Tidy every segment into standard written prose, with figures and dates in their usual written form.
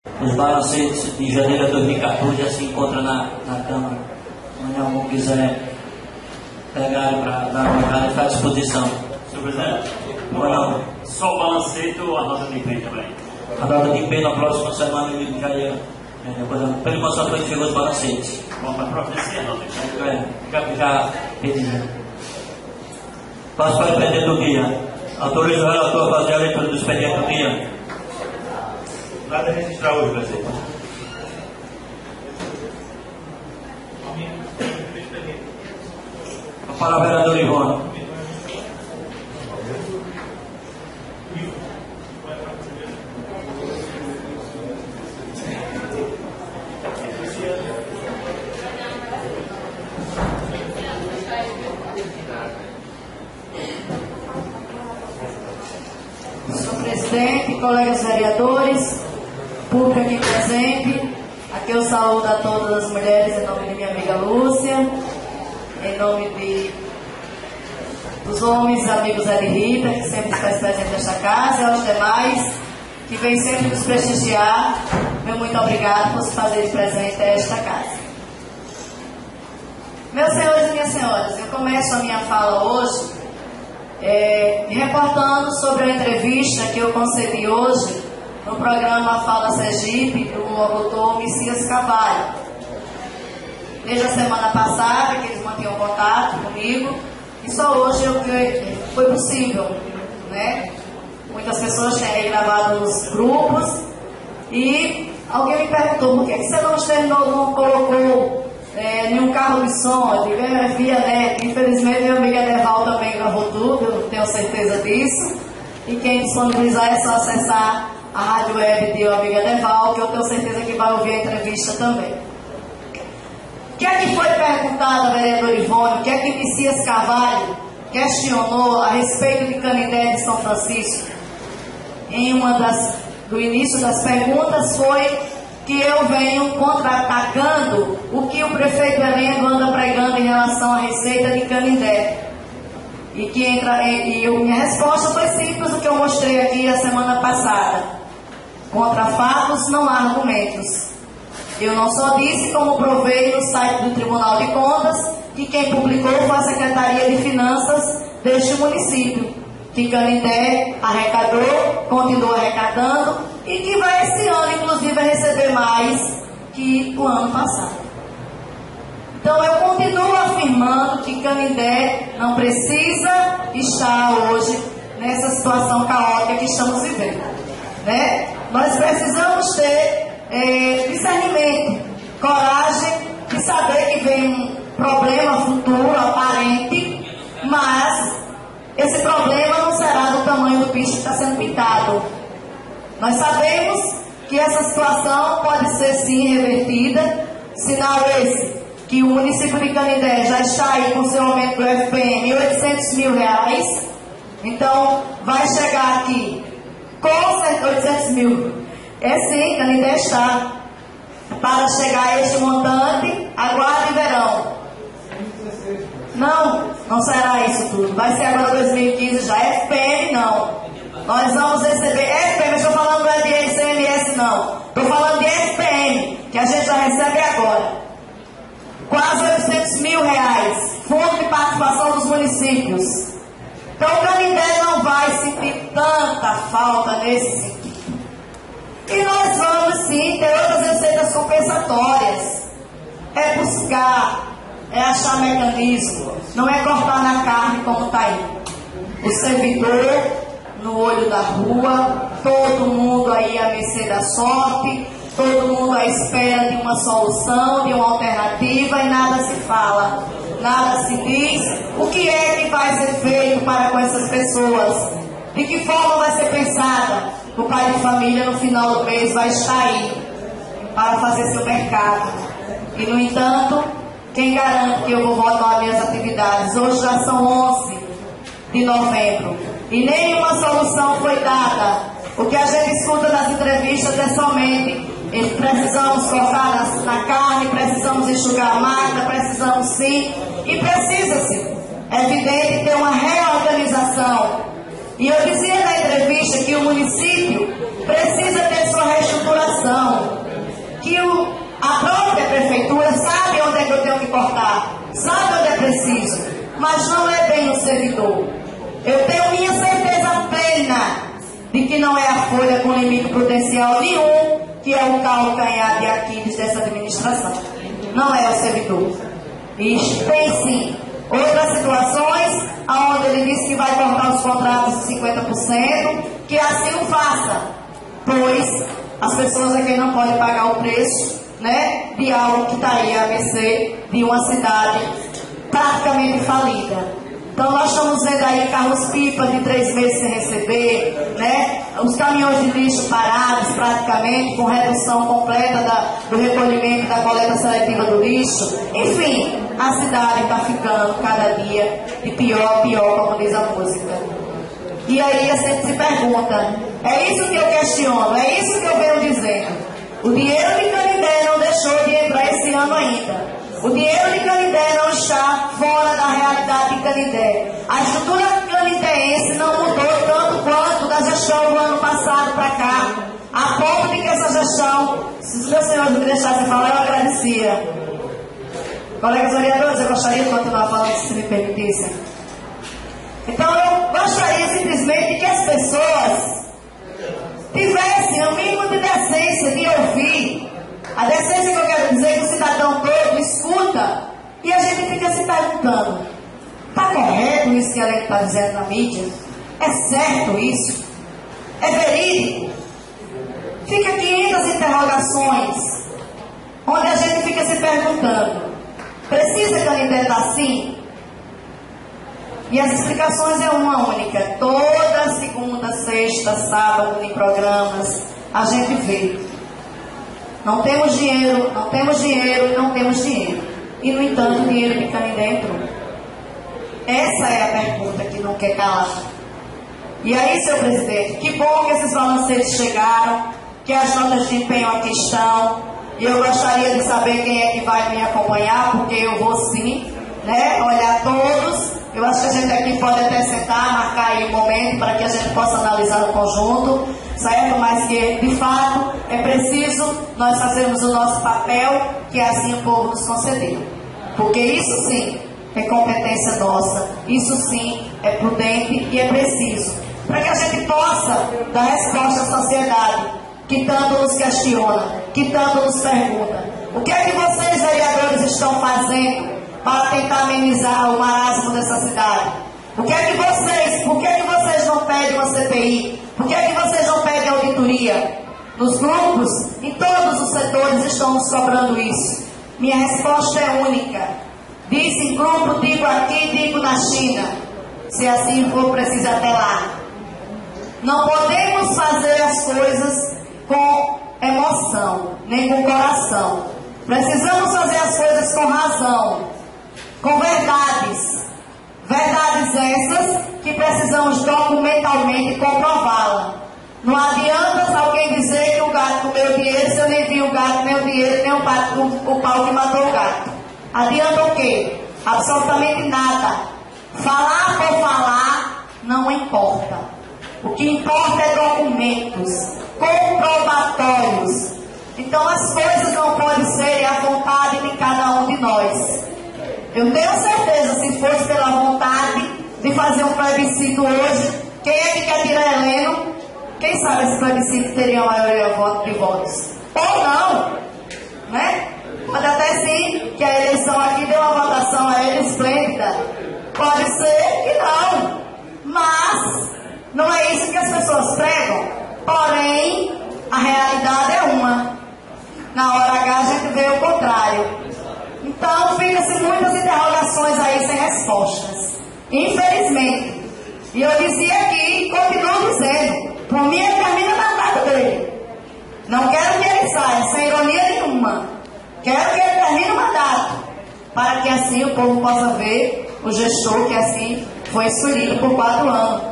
Os balancetes de janeiro de 2014 já se encontram na Câmara. Amanhã alguém quiser pegar para dar uma olhada e ficar à disposição. Senhor presidente, Não. só o balancete ou a nota de empenho também? A nota de empenho na próxima semana ele já ia. Pelo nosso apoio chegou os balancetes. Vamos para providenciar a nota de empenho. Já pedi. Passo para o expediente do dia. Autorizo o relator a fazer a leitura do expediente do dia. Nada a registrar hoje, presidente. Para o vereador Ivone. Senhor presidente, colegas vereadores, público aqui presente, aqui eu saúdo a todas as mulheres em nome de minha amiga Lúcia, em nome dos homens, amigos Zé de Rita, que sempre está presente nesta casa, e aos demais que vêm sempre nos prestigiar, meu muito obrigado por se fazer presente a esta casa. Meus senhores e minhas senhoras, eu começo a minha fala hoje reportando sobre a entrevista que eu concedi hoje no programa Fala Sergipe, do locutor Messias Carvalho. Desde a semana passada que eles mantinham contato comigo, e só hoje foi possível, né? Muitas pessoas têm gravado nos grupos, e alguém me perguntou: por que você não externou, não colocou nenhum carro de som? Eu digo: é via net. Infelizmente minha amiga Deval também gravou tudo, eu tenho certeza disso, e quem disponibilizar é só acessar a rádio web de amiga Deval, que eu tenho certeza que vai ouvir a entrevista também. O que é que foi perguntado, vereador Ivone? O que é que Messias Carvalho questionou a respeito de Canindé de São Francisco? Em do início das perguntas foi que eu venho contra-atacando o que o prefeito Heleno anda pregando em relação à receita de Canindé. E minha resposta foi simples, o que eu mostrei aqui a semana passada. Contra fatos não há argumentos. Eu não só disse, como provei no site do Tribunal de Contas, que quem publicou foi a Secretaria de Finanças deste município, que Canindé arrecadou, continua arrecadando, e que vai esse ano, inclusive, a receber mais que o ano passado. Então eu continuo afirmando que Canindé não precisa estar hoje nessa situação caótica que estamos vivendo, né? Nós precisamos ter discernimento, coragem de saber que vem um problema futuro, aparente, mas esse problema não será do tamanho do bicho que está sendo pintado. Nós sabemos que essa situação pode ser sim revertida, sinal esse, que o município de Canindé já está aí com seu aumento do FPM em R$800 mil, então vai chegar aqui com 800 mil. Sim, Canindé está. Para chegar a este montante, aguarde verão. Não será isso tudo. Vai ser agora 2015 já. FPM não. Nós vamos receber FPM, eu estou falando não é de ICMS não. Estou falando de FPM, que a gente já recebe agora. Quase R$800 mil. Fundo de participação dos municípios. Então o Canindé não vai sentir tanta falta nesse sentido. E nós vamos sim ter outras receitas compensatórias. É buscar, é achar mecanismo, não é cortar na carne como está aí. O servidor no olho da rua, todo mundo aí à mercê da sorte, todo mundo à espera de uma solução, de uma alternativa, e nada se fala, nada se diz. O que é que vai ser feito para com essas pessoas? De que forma vai ser pensada? O pai de família no final do mês vai estar aí para fazer seu mercado. E no entanto, quem garante que eu vou voltar às minhas atividades? Hoje já são 11 de novembro e nenhuma solução foi dada. O que a gente escuta nas entrevistas é somente: precisamos cortar na carne, precisamos enxugar a máquina, precisamos sim, e precisa-se, é evidente, ter uma reorganização. E eu dizia na entrevista que o município precisa ter sua reestruturação. mas não é bem o servidor. Eu tenho minha certeza plena de que não é a Folha com limite prudencial nenhum que é o calcanhar de Aquiles dessa administração. Não é o servidor. E tem sim outras situações onde ele disse que vai cortar os contratos de 50%, que assim o faça, pois as pessoas é quem não pode pagar o preço, né, de algo que está aí à mercê de uma cidade praticamente falida. Então nós estamos vendo aí carros-pipa de 3 meses sem receber, né? Os caminhões de lixo parados praticamente, com redução completa do recolhimento da coleta seletiva do lixo. Enfim, a cidade está ficando cada dia de pior a pior, como diz a música. E aí a gente se pergunta, é isso que eu questiono, é isso que eu venho dizendo. O dinheiro de Canindé não deixou de entrar esse ano ainda. O dinheiro de Canindé não está fora da realidade de Canindé. A estrutura canindéense não mudou tanto quanto da gestão do ano passado para cá. A ponto de que essa gestão, se os meus senhores me deixassem falar, eu agradecia. Colegas vereadores, eu gostaria de continuar falando, se me permitissem. Então eu gostaria simplesmente que as pessoas tivessem o mínimo de decência de ouvir. A decência que eu quero dizer é que o cidadão todo escuta e a gente fica se perguntando: está correto isso que a lei está dizendo na mídia? É certo isso? É verídico? Fica 500 interrogações, onde a gente fica se perguntando: precisa Canindé estar assim? E as explicações é uma única. Toda segunda, sexta, sábado, em programas, a gente vê: não temos dinheiro, não temos dinheiro, não temos dinheiro. E, no entanto, o dinheiro de Canindé entrou. Essa é a pergunta que não quer calar. E aí, senhor presidente, que bom que esses balancetes chegaram, que as notas de empenho aqui estão. E eu gostaria de saber quem é que vai me acompanhar, porque eu vou sim, né, olhar todos. Eu acho que a gente aqui pode até sentar, marcar aí um momento para que a gente possa analisar o conjunto, certo? Mas que, de fato, é preciso nós fazermos o nosso papel, que assim o povo nos concedeu. Porque isso sim é competência nossa, isso sim é prudente e é preciso, para que a gente possa dar resposta à sociedade, que tanto nos questiona, que tanto nos pergunta: o que é que vocês, vereadores, estão fazendo para tentar amenizar o marasmo dessa cidade? Por que é que vocês não pedem uma CPI? Por que é que vocês não pedem auditoria? Nos grupos, em todos os setores, estão nos cobrando isso. Minha resposta é única. Disse em grupo, digo aqui, digo na China. Se assim for, precisa até lá. Não podemos fazer as coisas com emoção, nem com coração. Precisamos fazer as coisas com razão, com verdades. Verdades essas que precisamos documentalmente comprová-la. Não adianta alguém dizer que o gato comeu dinheiro se eu nem vi o gato, nem o dinheiro, nem o pau que matou o gato. Adianta o quê? Absolutamente nada. Falar por falar não importa. O que importa é documentos comprobatórios. Então as coisas não podem ser à vontade de cada um de nós. Eu tenho certeza, se fosse pela vontade de fazer um plebiscito hoje, quem é que quer tirar Heleno? Quem sabe esse plebiscito teria a maioria de votos? Ou não, né? Pode até sim que a eleição aqui deu uma votação a ele esplêndida. Pode ser que não. Mas não é isso que as pessoas pregam. Porém, a realidade é uma. Na hora H a gente vê o contrário. Então, fica-se muitas interrogações aí sem respostas. Infelizmente. E eu dizia aqui, e continuo dizendo, por mim ele termina o mandato dele. Não quero que ele saia, sem ironia nenhuma. Quero que ele termine o mandato, para que assim o povo possa ver o gestor que assim foi escolhido por 4 anos.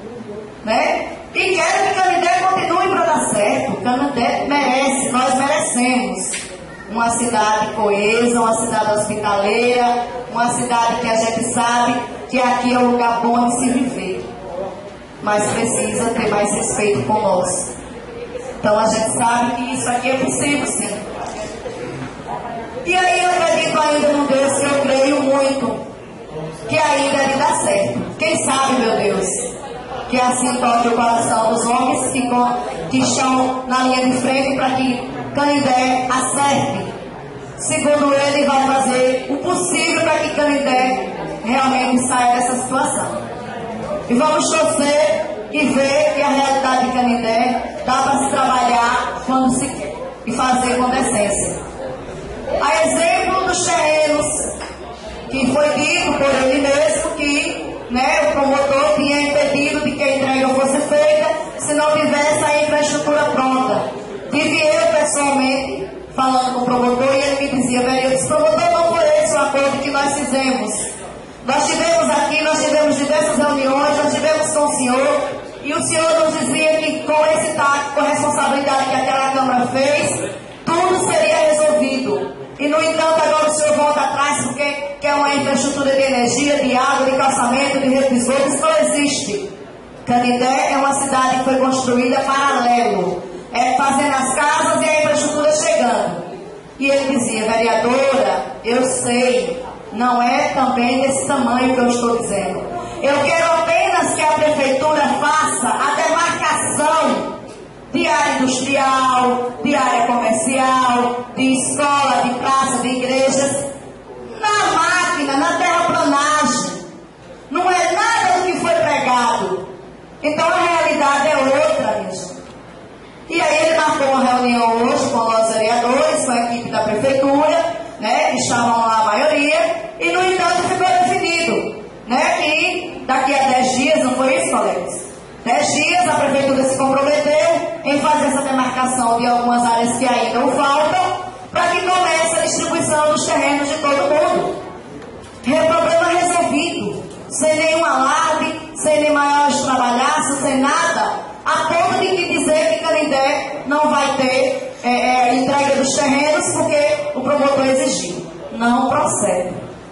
Né? E quero que Canindé continue para dar certo. Canindé merece, nós merecemos uma cidade coesa, uma cidade hospitaleira, uma cidade que a gente sabe que aqui é um lugar bom de se viver, mas precisa ter mais respeito com nós. Então a gente sabe que isso aqui é possível, sim. E aí eu acredito ainda no Deus que eu creio muito, que ainda é de dar certo. Quem sabe, meu Deus, que assim toque o coração dos homens que estão na linha de frente para que Canindé acerte. Segundo ele, vai fazer o possível para que Canindé realmente saia dessa situação. E vamos torcer e ver que a realidade de Canindé dá para se trabalhar quando se quer e fazer com decência. A exemplo dos terrenos, que foi dito por ele mesmo que o promotor tinha impedido de que a entrega fosse feita se não tivesse a infraestrutura pronta. Tive eu pessoalmente falando com o promotor e ele me dizia: velho, eu disse, promotor, não foi esse o acordo que nós fizemos. Nós tivemos aqui, nós tivemos diversas reuniões, nós tivemos com o senhor, e o senhor nos dizia que com esse tato, com a responsabilidade que aquela Câmara fez, tudo seria resolvido. E no entanto agora o senhor volta atrás porque quer uma infraestrutura de energia, de água, de calçamento, de retrovisores. Isso não existe. Canindé é uma cidade que foi construída paralelo, fazendo as casas e a infraestrutura chegando. E ele dizia: vereadora, eu sei, não é também desse tamanho que eu estou dizendo. Eu quero apenas que a prefeitura faça a demarcação de área industrial, de área comercial, de escola, de praça, de igrejas, na máquina, na terraplanagem. Não é nada do que foi pregado. Então a realidade é outra, mesmo. E aí ele marcou uma reunião hoje com nós vereadores, com a equipe da prefeitura, que estavam lá a maioria, e no entanto ficou definido, que daqui a 10 dias, não foi isso, colegas? 10 dias a prefeitura se comprometeu em fazer essa demarcação de algumas áreas que ainda não faltam, para que comece a distribuição dos terrenos de todo mundo. O problema resolvido, sem nenhum alarde, sem nem maiores trabalhaços, sem nada, a ponto de que dizer que Canindé não vai ter entrega dos terrenos porque o promotor exigiu. Não procede.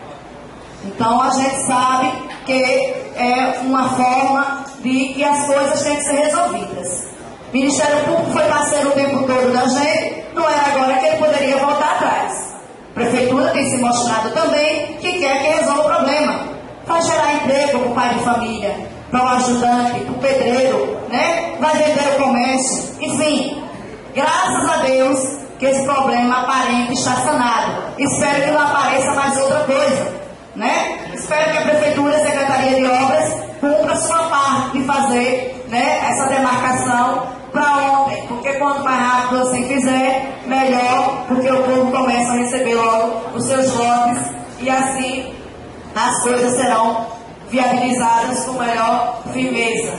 Então a gente sabe que é uma forma de que as coisas têm que ser resolvidas. O Ministério Público foi parceiro o tempo todo da gente, não era agora que ele poderia voltar atrás. A Prefeitura tem se mostrado também que quer que resolva o problema. Vai gerar emprego para o pai de família, para o ajudante, para o pedreiro, vai vender o comércio, enfim. Graças a Deus que esse problema aparente está sanado. Espero que não apareça mais outra coisa, Espero que a Prefeitura e a Secretaria de Obras cumpra a sua parte de fazer, essa demarcação para ontem, porque quanto mais rápido assim fizer, melhor, porque o povo começa a receber logo os seus lotes e assim as coisas serão viabilizadas com maior firmeza.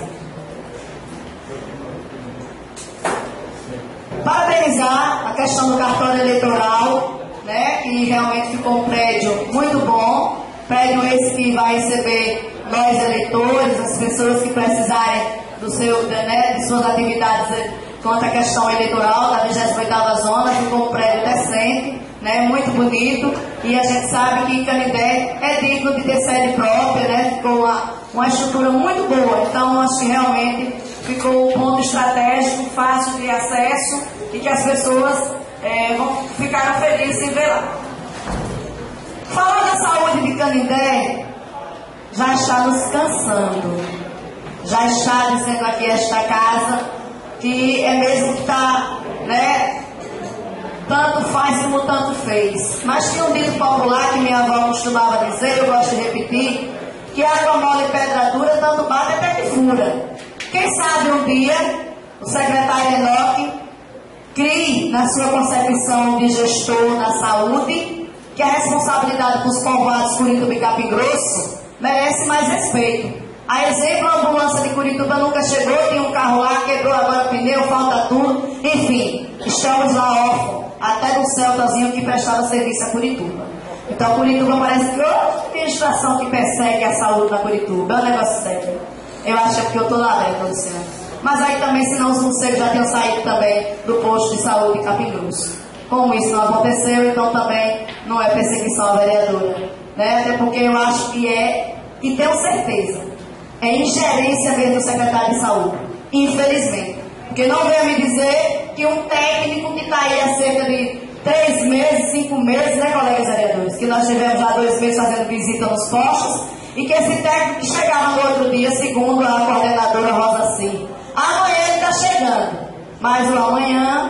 Parabenizar a questão do cartório eleitoral, que realmente ficou um prédio muito bom, prédio esse que vai receber nós eleitores, as pessoas que precisarem de suas atividades quanto à questão eleitoral da 28ª Zona, ficou um prédio decente, muito bonito, e a gente sabe que Canindé é digno de ter sede própria, ficou uma estrutura muito boa. Então acho que realmente ficou um ponto estratégico, fácil de acesso e que as pessoas vão ficar felizes em ver lá. Falar da saúde de Canindé já está nos cansando. Já está dizendo aqui esta casa que é mesmo que está, tanto faz como tanto fez. Mas tinha um dito popular que minha avó costumava dizer, eu gosto de repetir, que água mole e pedra dura, tanto bate até que fura. Quem sabe um dia o secretário Enoque crie na sua concepção de gestor da saúde que a responsabilidade dos povoados Curitiba e Capim Grosso merece mais respeito. A exemplo, a ambulância de Curitiba nunca chegou, tinha um carro lá, quebrou agora o pneu, falta tudo. Enfim, estamos lá órfãos, até do Celtazinho que prestava serviço a Curitiba. Então, Curitiba parece que outra administração que persegue a saúde na Curitiba. É um negócio sério. Eu acho que é porque eu estou lá dentro, Luciano. Mas aí também, senão os morcegos já tinham saído também do posto de saúde em Capim Grosso. Como isso não aconteceu, então também não é perseguição à vereadora. Até porque eu acho que e tenho certeza, é ingerência mesmo do secretário de saúde, infelizmente. Porque não venha me dizer que um técnico que está aí há cerca de 3 meses, 5 meses, colegas vereadores, que nós tivemos já 2 meses fazendo visita nos postos, E que esse técnico que chegava no outro dia, segundo a coordenadora Rosa Cir, amanhã ele está chegando. Mas do amanhã,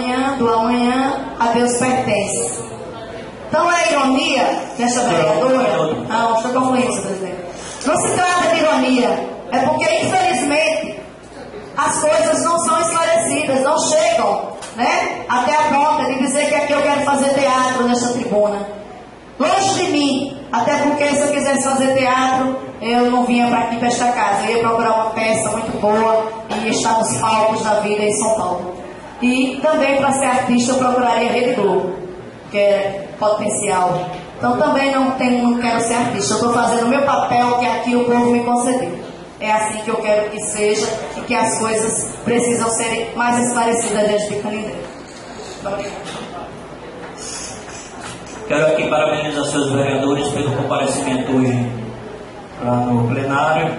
a Deus pertence. Então é ironia que essa vereadora... Não, estou concluindo, senhor presidente. Não se trata de ironia. É porque, infelizmente, as coisas não são esclarecidas, não chegam, né, até a ponta de dizer que aqui eu quero fazer teatro nessa tribuna. Longe de mim, até porque se eu quisesse fazer teatro, eu não vinha para aqui, para esta casa. Eu ia procurar uma peça muito boa e ia estar nos palcos da vida em São Paulo. E também, para ser artista, eu procuraria a Rede Globo, que é potencial. Então também não quero ser artista. Eu estou fazendo o meu papel que aqui o povo me concedeu. É assim que eu quero que seja e que as coisas precisam ser mais esclarecidas desde de Canindé. Quero aqui parabenizar seus vereadores pelo comparecimento hoje lá no plenário,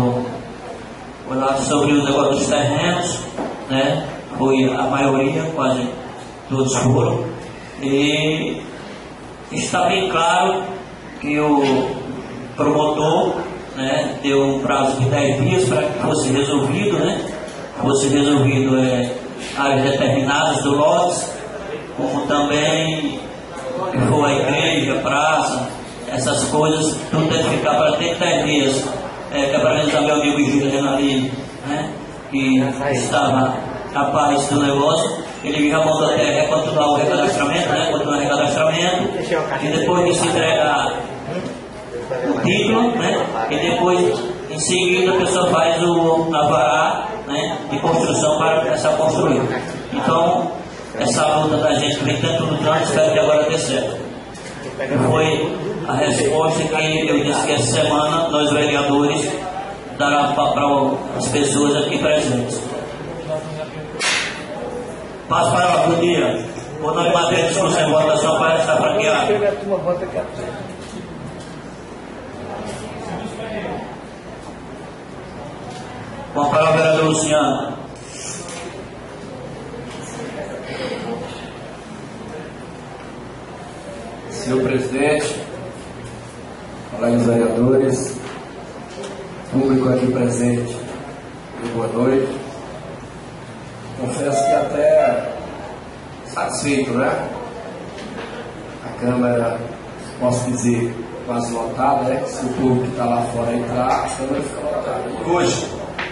lá sobre o negócio dos terrenos, né? Foi a maioria, quase todos foram. E está bem claro que o promotor, né, deu um prazo de 10 dias para que fosse resolvido, né? Fosse resolvido áreas determinadas do lote, como também for a igreja, praça, essas coisas, tudo tem que ficar para ter 10 dias. Quero parabenizar meu amigo Juliano ali, né, que estava a paz do negócio. Ele já mandou até continuar o recadastramento, né? Continuar o recadastramento, e depois de se entregar o título, né? E depois, em seguida, a pessoa faz o alvará, né, de construção para começar a construir. Então, essa luta da gente que vem tanto lutando, espero que agora dê certo. Foi a resposta que eu disse que essa semana nós vereadores dará para as pessoas aqui presentes. Passo para o dia. Quando nós bater discussão em votação, para estar franqueado. Com a palavra, vereador Luciano. Senhor presidente, colegas vereadores, público aqui presente, boa noite. Confesso que até satisfeito, né? A Câmara, posso dizer, quase lotada, né? Se o povo que está lá fora entrar, a Câmara fica lotada. E hoje,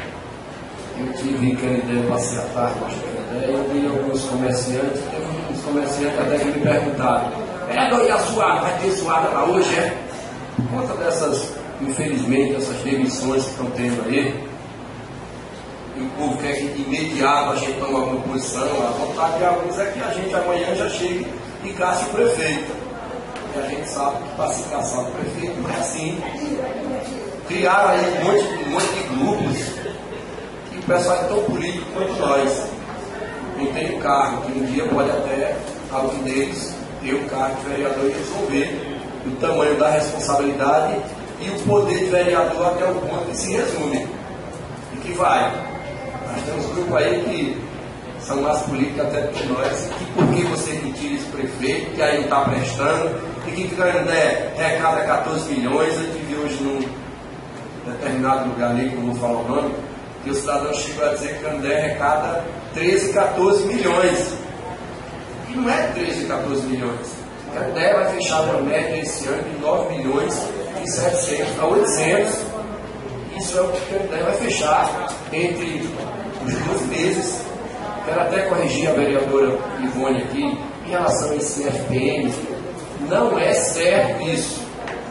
eu tive em Canindé, passei a tarde, acho que Canindé, e eu vi alguns comerciantes, teve uns comerciantes até que me perguntaram: vereador, e a suada? Vai ter suada lá hoje, é? Por conta dessas, infelizmente, essas demissões que estão tendo aí, e o povo quer que de imediato a gente tome alguma posição. A vontade de alguns é que a gente amanhã já chegue e casse o prefeito. E a gente sabe que para se caçar o prefeito não é assim. Criaram aí um monte de grupos, e o pessoal é tão político quanto nós. Não tem o cargo, que um dia pode até algum deles ter o cargo de vereador e resolver o tamanho da responsabilidade e o poder de vereador até o ponto que se resume. E que vai. Nós temos um grupo aí que são mais políticos até do que nós, e que por que você me tira esse prefeito, que aí não está prestando, e que Canindé arrecada 14 milhões, eu tive hoje num determinado lugar ali, que eu não vou falar o nome, que o cidadão chegou a dizer que Canindé arrecada 13, 14 milhões. E não é 13, 14 milhões. Canindé vai fechar uma média esse ano de 9 milhões e 700 a 800. Isso é o que Canindé vai fechar entre os 12 meses. Quero até corrigir a vereadora Ivone aqui em relação a esse FPM. Não é certo isso.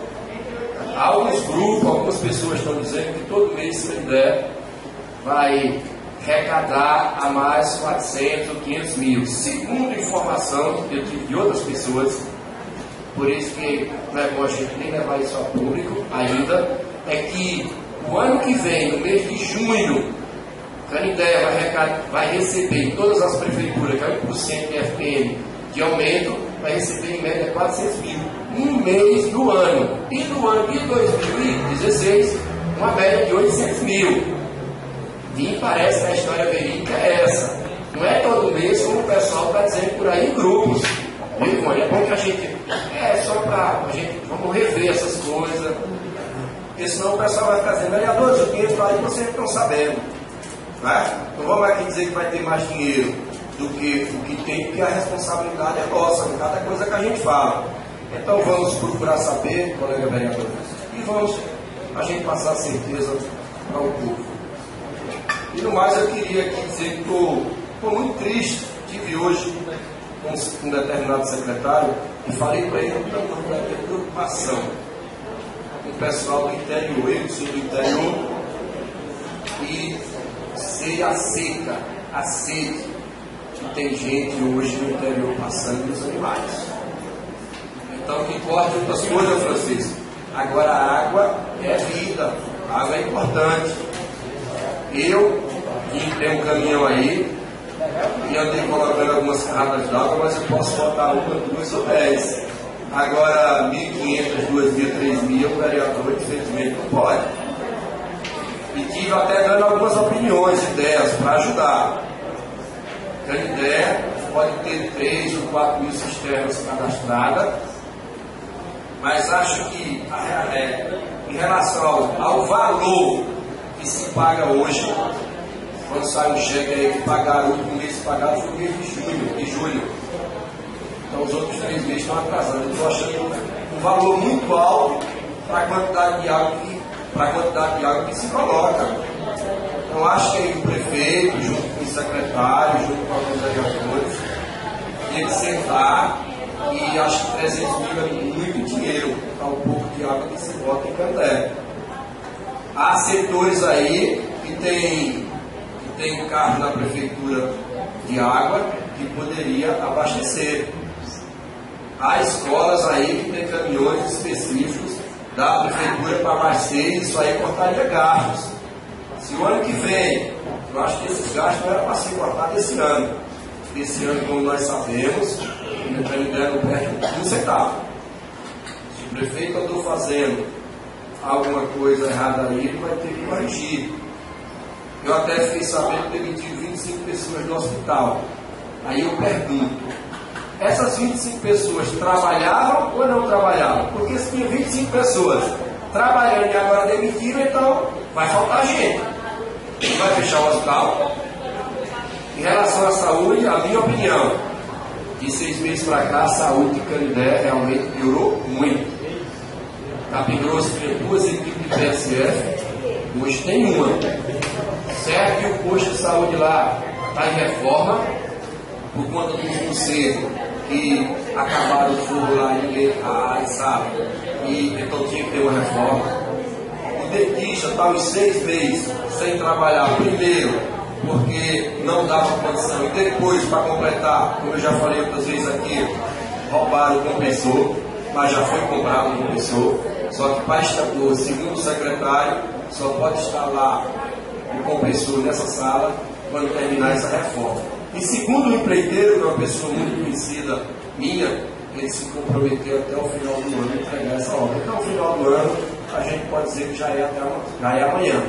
Há alguns grupos, algumas pessoas estão dizendo que todo mês Canindé vai arrecadar a mais 400 ou 500 mil. Segundo informação que eu tive de outras pessoas, por isso que não é bom a gente nem levar isso a público ainda, é que o ano que vem, no mês de junho, Canindé vai receber em todas as prefeituras, que é 1% de FPM de aumento, vai receber em média 400 mil. Um mês do ano. E no ano de 2016, uma média de 800 mil. Me parece que a história verídica é essa. Não é todo mês, como o pessoal está dizendo por aí em grupos. Viu, é bom que a gente... É só para a gente... Vamos rever essas coisas. Porque senão o pessoal vai ficar dizendo, vereadores, o dinheiro está aí, vocês estão sabendo. Né? Não vamos aqui dizer que vai ter mais dinheiro do que o que tem, porque a responsabilidade é nossa, em cada coisa que a gente fala. Então vamos procurar saber, colega vereador, e vamos a gente passar a certeza para o povo. E no mais eu queria aqui dizer que estou muito triste. Tive hoje com um determinado secretário e falei para ele que não vai ter preocupação com o pessoal do interior, eu sou do interior, e sei a seca, a sede que tem gente hoje no interior passando dos animais. Então, que importa outras coisas, Francisco. Agora, a água é vida, a água é importante. Eu tenho um caminhão aí e andei colocando algumas carradas d'água, mas eu posso botar uma, 2 ou 10. Agora, 1.500, 2.000, 3.000, o vereador, infelizmente, não pode. E tive até dando algumas opiniões, ideias para ajudar. Canindé pode ter 3 ou 4 mil cisternas cadastradas, mas acho que em relação ao valor que se paga hoje, quando sai um cheque aí que pagaram, o último mês pagado foi o mês de julho. Então os outros 3 meses estão atrasando. Eu estou achando um valor muito alto para a quantidade de água que se coloca. Então acho que o prefeito, junto com o secretário, junto com alguns vereadores, tem que sentar, e acho que 300 mil é muito dinheiro para o pouco de água que se bota em Canindé. Há setores aí que tem carro na prefeitura de água que poderia abastecer. Há escolas aí que tem caminhões específicos da prefeitura para abastecer, isso aí cortaria gastos. Se o ano que vem, eu acho que esses gastos não eram para ser cortados esse ano. Esse ano, como nós sabemos, o Canindé não perde um centavo. Se o prefeito andou fazendo alguma coisa errada aí, ele vai ter que corrigir. Eu até fiquei sabendo que demitiram 25 pessoas do hospital. Aí eu pergunto, essas 25 pessoas trabalhavam ou não trabalhavam? Porque se tinha 25 pessoas trabalhando e agora demitiram, então vai faltar gente. Vai fechar o hospital. Em relação à saúde, a minha opinião, de 6 meses para cá, a saúde de Canindé realmente piorou muito. Capim Grosso tinha 2 equipes de PSF, hoje tem uma. Certo que o posto de saúde lá está em reforma, por conta dos incêndios que acabaram o fogo lá e ninguém sabe, e então tinha que ter uma reforma. O dentista está uns 6 meses sem trabalhar, primeiro porque não dava condição, e depois, para completar, como eu já falei outras vezes aqui, roubaram o compressor, mas já foi comprado o compressor, só que para instalar, segundo o secretário, só pode instalar o compressor nessa sala quando terminar essa reforma. E segundo o empreiteiro, que é uma pessoa muito conhecida minha, ele se comprometeu até o final do ano a entregar essa obra. Então, no final do ano, a gente pode dizer que já é amanhã.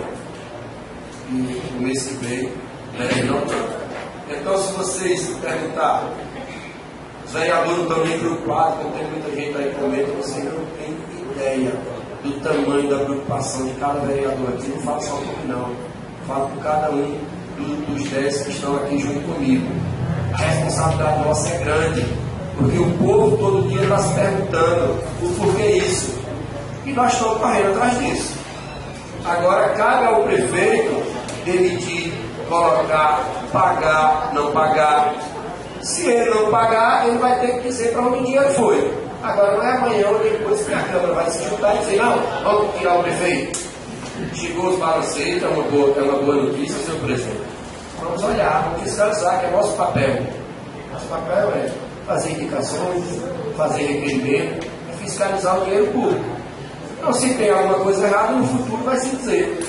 E no mês que vem, não tanto. Então, se vocês perguntar, os vereadores não estão nem preocupados, porque tem muita gente aí que comenta, vocês não têm ideia do tamanho da preocupação de cada vereador aqui. Não falo só por mim, não. Falo por cada um dos 10 que estão aqui junto comigo. A responsabilidade nossa é grande, porque o povo todo dia está se perguntando o porquê isso. E nós estamos correndo atrás disso. Agora cabe ao prefeito demitir, colocar, pagar, não pagar. Se ele não pagar, ele vai ter que dizer para onde o dinheiro foi. Agora não é amanhã ou depois que a Câmara vai se juntar e dizer, não, vamos tirar o prefeito. Chegou os balancetes, é uma boa notícia, senhor presidente. Vamos olhar, vamos fiscalizar, que é nosso papel. Nosso papel é fazer indicações, fazer requerimento e fiscalizar o dinheiro público. Então, se tem alguma coisa errada, no futuro vai se dizer.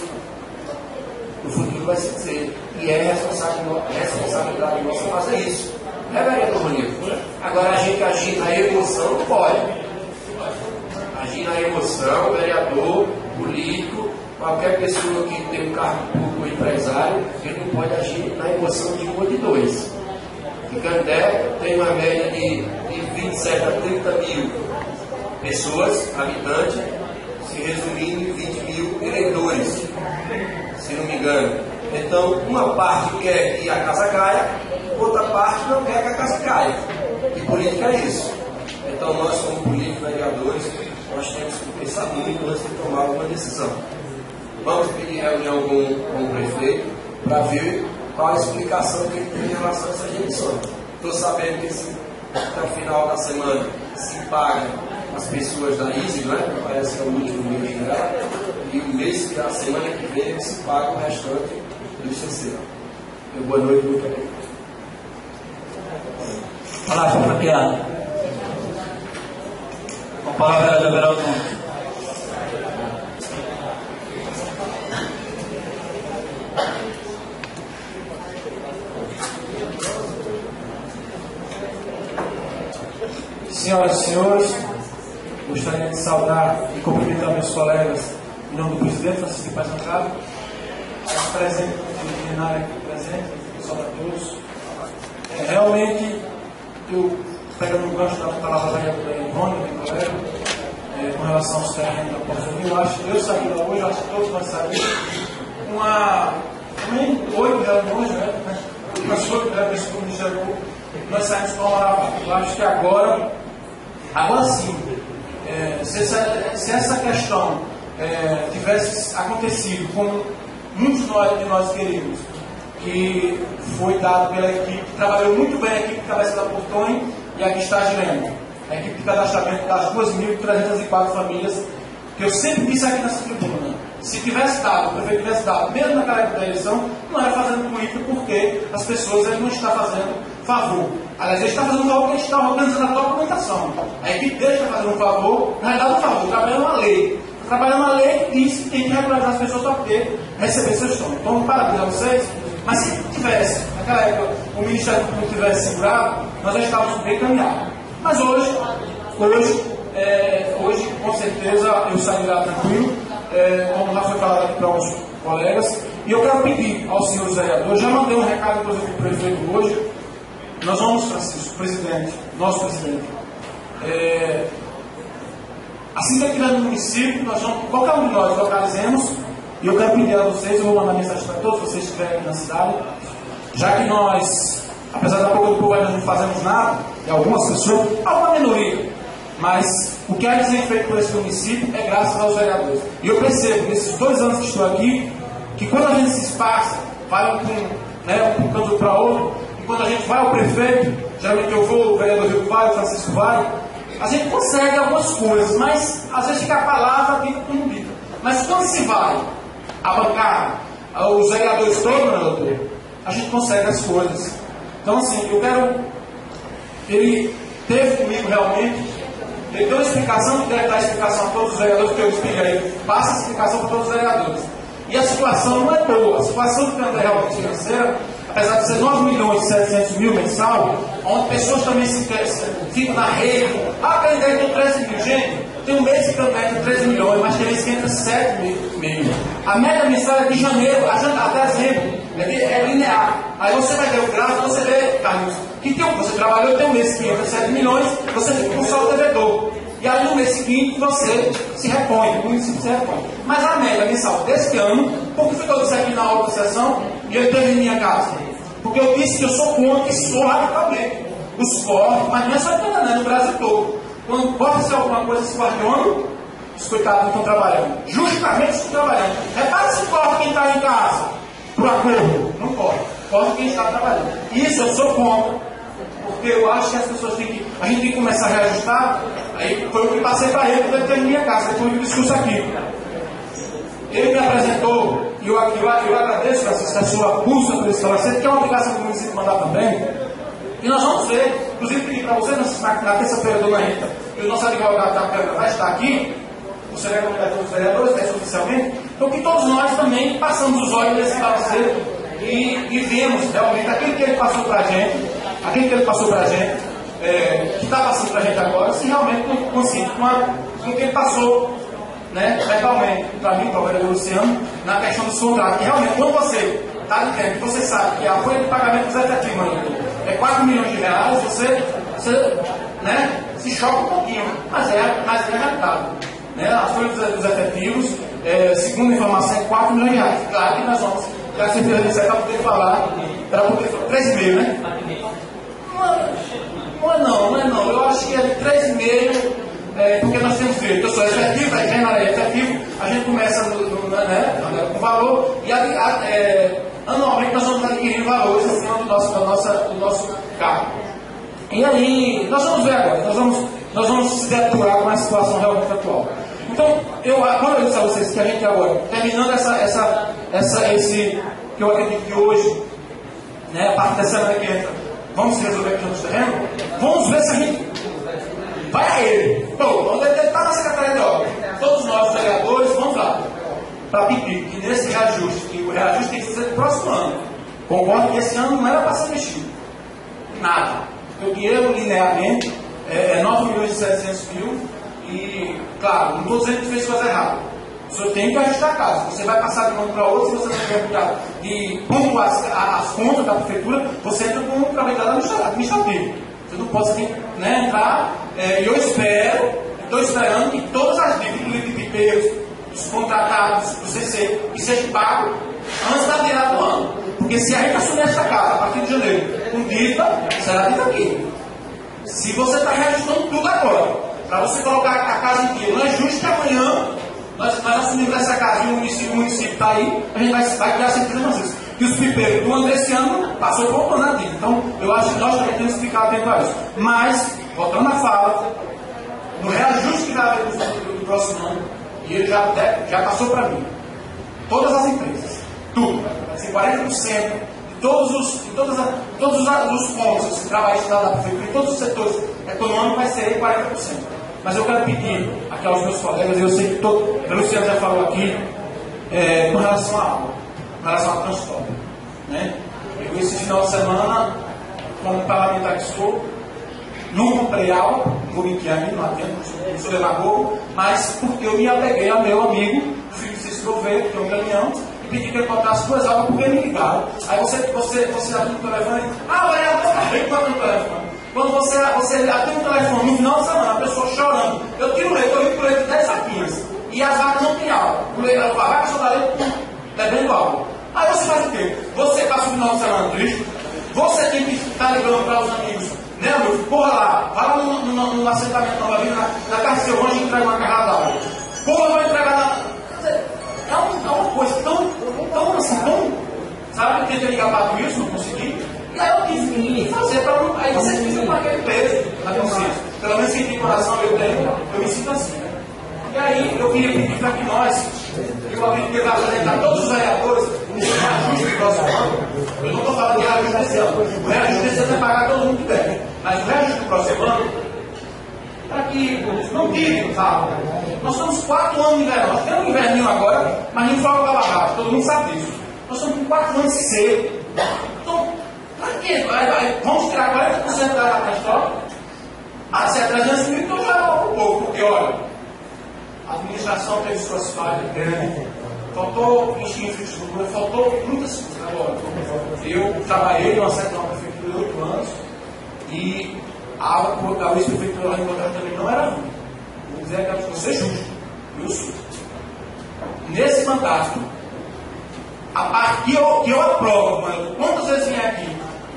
No futuro vai se dizer. E é responsabilidade nossa fazer isso. Não é, vereador Bonito? Agora, a gente agir na emoção não pode. Agir na emoção, vereador, político, qualquer pessoa que tem um cargo público ou empresário, ele não pode agir na emoção de um ou de dois. Em Canindé tem uma média de 27 a 30 mil pessoas, habitantes. se resumindo em 20 mil eleitores, se não me engano. Então, uma parte quer que a casa caia, outra parte não quer que a casa caia. E política é isso. Então, nós, como políticos, vereadores, nós temos que pensar muito antes de tomar uma decisão. Vamos pedir reunião com o prefeito para ver qual a explicação que ele tem em relação a essas eleições. Estou sabendo que até o final da semana se paga as pessoas da ISE, né? Parece que é o último mês dela, e o mês que a semana que vem se paga o restante do CC. Boa noite, muito obrigado. Palavra bloqueada. Com a palavra do Everaldo. Senhoras e senhores, gostaria de saudar e cumprimentar meus colegas em nome do presidente Francisco de Paz Andrade, presente, o plenário aqui presente, pessoal a todos. Realmente, eu pegando o gancho da palavra da Rony, meu colega, com relação aos terrenos da Porta, eu acho que eu saí lá hoje, eu acho que todos nós saímos, também 8 reuniões, né? Umas 8 reuniões que o Ministério Público, nós saímos para orar. Eu acho que agora sim, se essa questão tivesse acontecido como muitos de nós queríamos, que foi dado pela equipe, que trabalhou muito bem a equipe de cabeça da Portões e a que está girando, a equipe de cadastramento das 2.304 famílias, que eu sempre disse aqui nessa tribuna, se tivesse dado, o prefeito tivesse dado, mesmo naquela época da eleição, não era fazendo política porque as pessoas não estão fazendo favor. Aliás, ele está fazendo um favor porque ele está organizando a documentação. A equipe dele está fazendo um favor, na realidade um favor, trabalhando uma lei. Trabalhando uma lei que diz que tem que regularizar as pessoas para poder receber seus tons. Então, parabéns a vocês. Mas se tivesse, naquela época, o Ministério Público tivesse segurado, nós já estávamos bem caminhados. Mas hoje, com certeza, eu saí lá tranquilo, como já foi falado aqui para os colegas. E eu quero pedir aos senhores vereadores, já mandei um recado, inclusive, para o prefeito hoje. Nós vamos, Francisco, presidente, nosso presidente, assim que estiver no município, nós vamos, qualquer um de nós localizemos, e eu quero pedir a vocês, eu vou mandar mensagem para todos vocês que estiverem aqui na cidade, já que nós, apesar da pouca do povo, nós não fazemos nada, e algumas pessoas, alguma minoria, mas o que há de ser feito por esse município é graças aos vereadores. E eu percebo, nesses 2 anos que estou aqui, que quando a gente se espaça, vai um canto para outro, e quando a gente vai ao prefeito, geralmente eu vou, o vereador Rio vai, o Francisco vai, a gente consegue algumas coisas, mas às vezes fica a palavra dita como dita. Mas quando se vai a bancada, os vereadores todos, né, doutor, a gente consegue as coisas. Então, assim, eu quero. Ele teve comigo realmente, ele deu uma explicação, que deve dar explicação a todos os vereadores, que eu explico aí, passa a explicação para todos os vereadores. E a situação não é boa, a situação do plano realmente financeira, apesar de ser 9.700.000 mensal, onde pessoas também ficam na rede, aquele daí tem 13 mil, gente, tem um mês que entra 13 milhões, mas tem mês que entra 7 mil. A média mensal é de janeiro a dezembro, é linear. Aí você vai ver o gráfico, você vê, Carlos, que você trabalhou, tem um mês que entra 7 milhões, você fica com só o devedor. E aí no mês seguinte você se repõe, o município se repõe. Mas a média mensal deste ano, porque ficou disse aqui na outra sessão, e eu teve em minha casa. Porque eu disse que eu sou contra e sou radicalmente. Os cortes, mas não é só em Canaã, no Brasil todo. Quando corta-se alguma coisa, se corta onde? Os coitados estão trabalhando. Justamente estão trabalhando. Repara se corta quem está em casa. Por acordo. Não corta. Corta quem está trabalhando. Isso eu sou contra. Porque eu acho que as pessoas têm que. A gente tem que começar a reajustar. Aí foi o que passei para ele quando ele teve minha casa. Depois do discurso aqui. Ele me apresentou, e eu agradeço, Francisco, a sua busca por esse palacete, que é uma obrigação do município mandar também. E nós vamos ver, inclusive pedir para você, na terça-feira, dona Rita, que o nosso advogado da Câmara vai estar aqui, você vai convidar todos os vereadores, oficialmente, então que todos nós também passamos os olhos nesse palacete e vemos realmente aquilo que ele passou para a gente, que está passando para a gente agora, se realmente consigo com o que ele passou, né, legalmente, para mim, para o vereador Luciano, na questão dos contratos, que realmente, quando você está dizendo que você sabe que a folha de pagamento dos efetivos é 4 milhões de reais, você né, se choca um pouquinho, mas é realidade. né, a folha dos efetivos, segundo a informação, é 4 milhões de reais. Claro que nós vamos, já que você fez isso, é para poder falar, era poder falar, 3,5, né? Não é não. Eu acho que é de 3,5, porque nós temos direito. Eu sou efetivo, a gente é efetivo, a gente começa com valor e anualmente nós vamos adquirir valores acima do nosso cargo. E aí, nós vamos ver agora, nós vamos se depurar com a situação realmente atual. Então, quando eu disse a vocês que a gente agora, terminando esse que eu acredito que hoje, né, a parte da semana que entra, vamos resolver aqui no terreno, vamos ver se a gente vai a ele. Pô, onde ele está na Secretaria de Obras, todos nós, os vereadores, vamos lá, para pedir que nesse reajuste, que o reajuste tem que ser do próximo ano. Concordo que esse ano não era para ser mexido. Nada. O dinheiro linearmente é 9.700.000 e, claro, não estou dizendo que fez coisa errada. O senhor tem que ajustar a casa. Você vai passar de um ano para outro, se você não tiver cuidado de como as contas da prefeitura, você entra com um trabalhador administrativo. Você não pode entrar. E eu estou esperando que todas as dívidas de pipeiros, dos contratados, do CC, que sejam pagos antes da virada do ano. Porque se a gente assumir esta casa a partir de janeiro com dívida, será dívida aqui. Se você está reajustando tudo agora, para você colocar a casa em dia, não é justo que amanhã nós assumimos essa casa e o município está aí, a gente vai criar certeza disso. Que os pipeiros do ano desse ano passou por outro ano. Então, eu acho que nós também temos que ficar atentos a isso. Mas, voltando à fala, no reajuste que vai haver do próximo ano, e ele já passou para mim, todas as empresas, tudo, assim, 40% de todos os pontos que trabalham da prefeitura, em todos os setores econômicos, vai ser 40%. Mas eu quero pedir aqui aos meus colegas, eu sei que o Luciano já falou aqui, com relação à água, com relação ao transporte. Né? Eu, esse final de semana, como parlamentar que sou, não comprei água, não vou mentir aqui, não atendo, não sou demagogo, mas porque eu me apeguei ao meu amigo, o filho de Cícero Gouveia, que é um caminhão, e pedi que ele botasse 2 águas porque ele me ligaram. Aí você atende o telefone, vereador, reclama no telefone. Quando você atende o telefone no final de semana, a pessoa chorando, eu tiro o leite, eu ligo o leite de 10 saquinhas, e as vacas não têm água. A vaca só dá leite bebendo água. Aí você faz o quê? Você passa o final de semana triste, você tem que estar ligando para os amigos, né, meu filho? Porra lá, vai lá no assentamento Nova Vida, na casa do seu anjo e entrega uma carrada d'água. Porra, vai entregar na. É uma coisa tão assim, sabe? Eu tentei ligar para isso, não consegui. E aí eu tive que fazer para não. Aí você fica com aquele peso na consciência. Pelo menos que de coração eu tenho, eu me sinto assim. E aí eu queria pedir para que nós, eu acredito que vai apresentar todos os vereadores, um reajuste do próximo ano. Eu não estou falando de reajuste desse ano. O reajuste desse ano é pagar todo mundo que deve. Mas o reajuste do próximo ano, para que não tirem, sabe? Nós estamos 4 anos de inverno. Nós temos um inverninho agora, mas não folga para barraca. Todo mundo sabe disso. Nós estamos com 4 anos de seco. Então, para quê? Vamos tirar 40% da transporte? Se é 300 mil, então já é um pouco. Porque, olha, a administração teve suas falhas grandes. Faltou encher infraestrutura, faltou muitas coisas. Agora, eu trabalhei numa prefeitura de 8 anos e a água que a ex-prefeitura lá em Botafogo também não era ruim. Vou dizer que vou ser justo. Eu sou. Nesse mandato, a parte que eu aprovo, mano, quantas vezes vim aqui,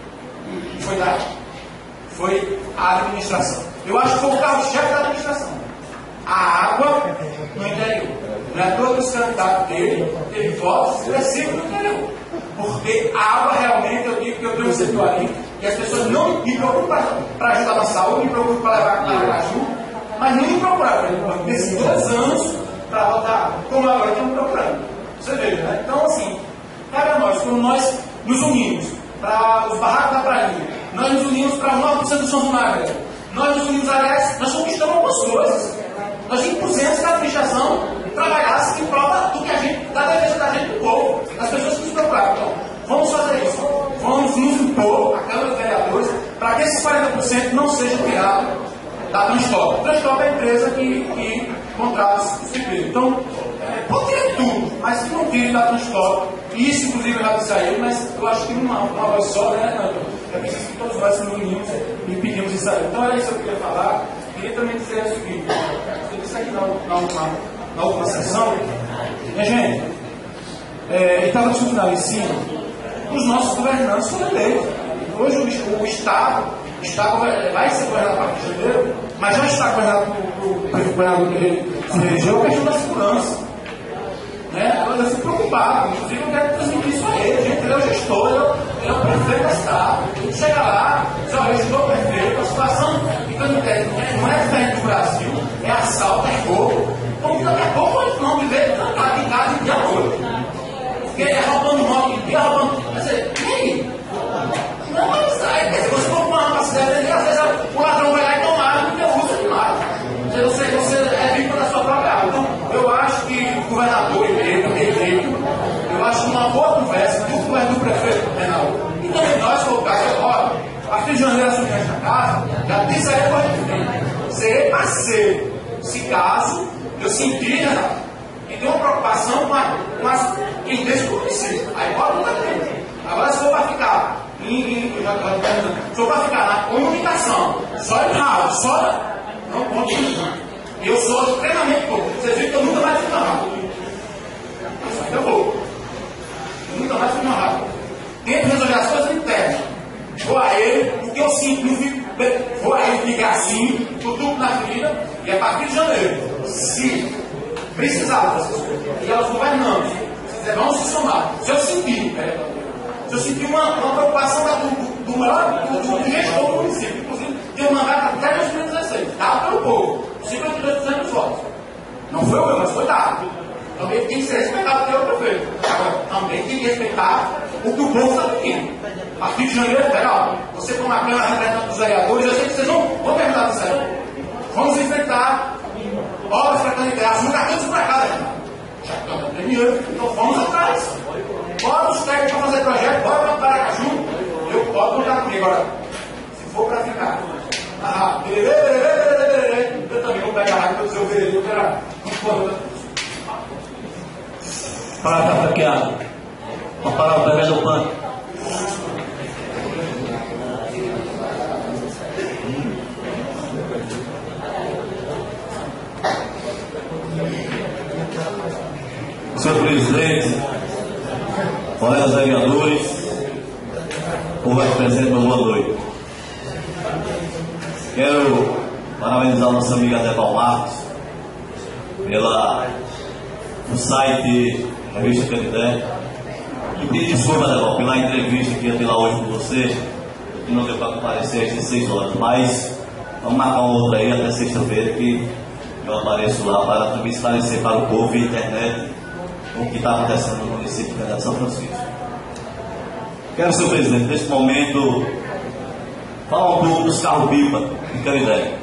foi a administração. Eu acho que foi o carro-chefe da administração. A água no interior. Não é todos os candidatos dele teve votos expressivos no interior. Porque a água realmente, eu digo que eu tenho um setor ali, que as pessoas não me procuram para ajudar na saúde, me procuram para levar para Aracaju, mas não me procuraram. Nesses 2 anos, para votar, como agora estamos procurando. Você veja, né? Então, assim, cabe a nós, quando nós nos unimos para os barracos da prainha, nós nos unimos para 9% do São Magro, nós nos unimos, aliás, nós conquistamos algumas coisas. Nós impusemos que a administração trabalhasse em prol do que a gente, da defesa da gente do povo, das pessoas que nos procuraram. Então, vamos fazer isso. Vamos nos impor, a Câmara de Vereadores, para que esses 40% não sejam tirados da Transtop. A Transtop é a empresa que contrata os pipeiros. Então, pode tirar tudo, mas que não tire da Transtop. Isso, inclusive, eu já disse a ele, mas eu acho que uma voz só, né? É preciso que todos nós nos unimos e pedimos isso aí. Então, era isso que eu queria falar. queria também dizer o seguinte, eu disse aqui na última sessão, minha gente, ele estava discutindo lá em cima, os nossos governantes foram eleitos. Hoje o Estado vai ser governado a partir de janeiro, mas já está governado pelo governador que ele se elegeu, a questão da segurança. Agora eu fico preocupado, inclusive eu quero transmitir isso a ele. Gente, ele é o gestor, ele é o prefeito da cidade. Ele chega lá, diz: olha, eu estou prefeito, a situação de Canindé não é diferente do Brasil, é assalto, é roubo. Então daqui a pouco eles vão viver trancado em casa de dia todo. Porque ele é roubando moto em dia, roubando. Quer dizer, e aí? Não, mas quer dizer, você compra uma capacidade ali, às vezes o ladrão vai lá e toma água porque usa demais. Você é vítima da sua própria água. Então, eu acho que o governador eleito, eu acho que uma boa conversa do prefeito Reinaldo e também nós colocarmos agora, a partir de janeiro assumir esta casa, já disse aí para ele, serei parceiro. Se caso eu sentir, Reinaldo, e tem uma preocupação com as indígenas do município, aí pode mudar tempo. Agora, se for para ficar na comunicação, só em rádio, só não pode ir. Eu sou extremamente pouco. Vocês viram que eu nunca mais fui na rádio. Eu vou. Eu nunca mais fui na rádio. Tento resolver as coisas internas. Vou a ele, porque eu sinto, não fico. Vou a ele ligar assim, tudo na ferida, e a partir de janeiro, se precisar dessas coisas, e elas governantes, vão se somar. Se eu sentir uma preocupação do gestor do município, inclusive, tem um mandato até 2016, dado pelo povo, 52% dos votos. Não foi eu, mas foi dado. Também tem que ser respeitado pelo prefeito. Agora, também tem que respeitar o que o povo está pedindo. A partir de janeiro, legal, você como a Câmara representante dos vereadores, eu sei que vocês vão terminar do céu. Vamos enfrentar obras para Canindé, as muitas para cada já tem dinheiro, então vamos atrás. Bora os técnicos para fazer projeto, bora para o Paracaju, eu posso contar comigo. Agora, se for para ficar, eu também vou pegar a rádio para dizer o vereador, que era para cá, aqui, ó. Para o bebê do pano. Senhor presidente, colegas vereadores, povo aqui presente, boa noite. Quero parabenizar a nossa amiga Débora Marques pelo site Revista Canindé. E pedir desculpa, Débora, pela entrevista que ia ter lá hoje com você, que não deu para comparecer às 16 horas, mas vamos marcar uma outra aí até sexta-feira que eu apareço lá para também esclarecer para o povo e internet o que está acontecendo no município de Canindé de São Francisco. Quero, senhor presidente, neste momento, falar um pouco dos carros-pipa de Canindé.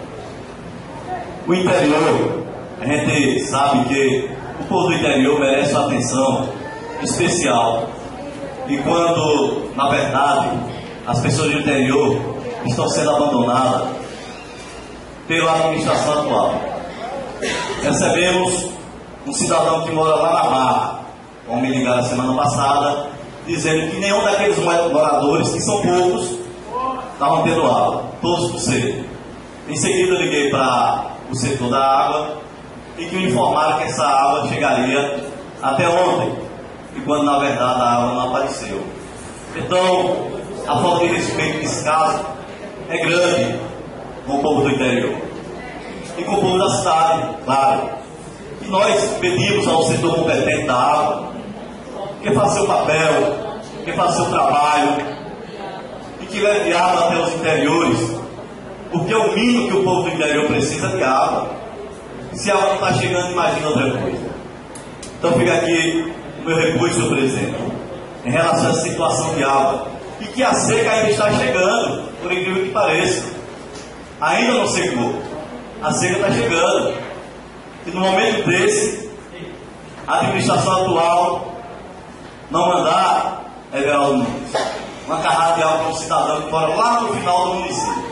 O interior, a gente sabe que o povo do interior merece uma atenção especial. E quando, na verdade, as pessoas do interior estão sendo abandonadas pela administração atual. Recebemos um cidadão que mora lá na Barra, como me ligaram a semana passada, dizendo que nenhum daqueles moradores, que são poucos, estavam tendo água, todos por sede. Em seguida eu liguei para o setor da água e que me informaram que essa água chegaria até ontem, e quando na verdade a água não apareceu. Então, a falta de respeito nesse caso é grande com o povo do interior e com o povo da cidade, claro. E nós pedimos ao setor competente da água que faça seu papel, que faça seu trabalho e que leve água até os interiores, porque é o mínimo que o povo do interior precisa de água. Se a água não está chegando, imagina outra coisa. Então fica aqui o meu repúdio, senhor presidente, em relação a essa situação de água, e que a seca ainda está chegando, por incrível que pareça. Ainda não secou, a seca está chegando. E no momento desse, a administração atual não mandar Everaldo Nunes uma carrada de água para um cidadão que mora lá no final do município.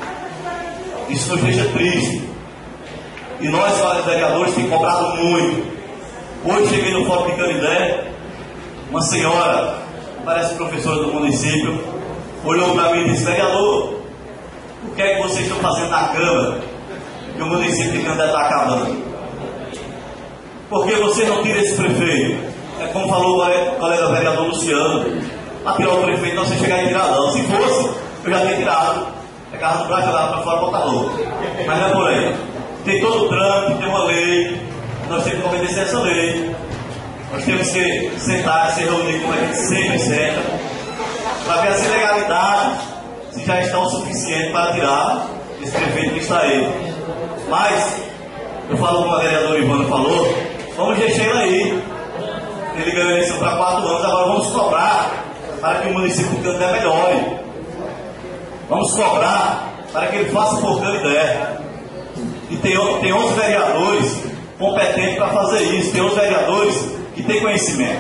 Isso nos deixa triste. E nós, vereadores, temos cobrado muito. Hoje cheguei no Fórum de Canindé, uma senhora, parece professora do município, olhou para mim e disse: vereador, o que é que vocês estão fazendo na Câmara? que o município de Candé está acabando. Porque você não tira esse prefeito? É como falou o colega vereador Luciano, a tirar o prefeito não se chegar e tirar não. Se fosse, eu já teria tirado. Pegava no braço, jogava para fora e botar louco. Mas não é por aí. Tem todo o trâmite, tem uma lei, nós temos que obedecer essa lei. Nós temos que sentar, se reunir como a gente sempre senta, para ver as ilegalidades, se já estão o suficiente para tirar esse prefeito que está aí. Mas, eu falo como a vereadora Ivana falou, vamos deixar ele aí. Ele ganhou a eleição para 4 anos, agora vamos cobrar para que o município de Candé melhore. Vamos cobrar para que ele faça por Candé. E tem outros vereadores competentes para fazer isso, tem outros vereadores que têm conhecimento.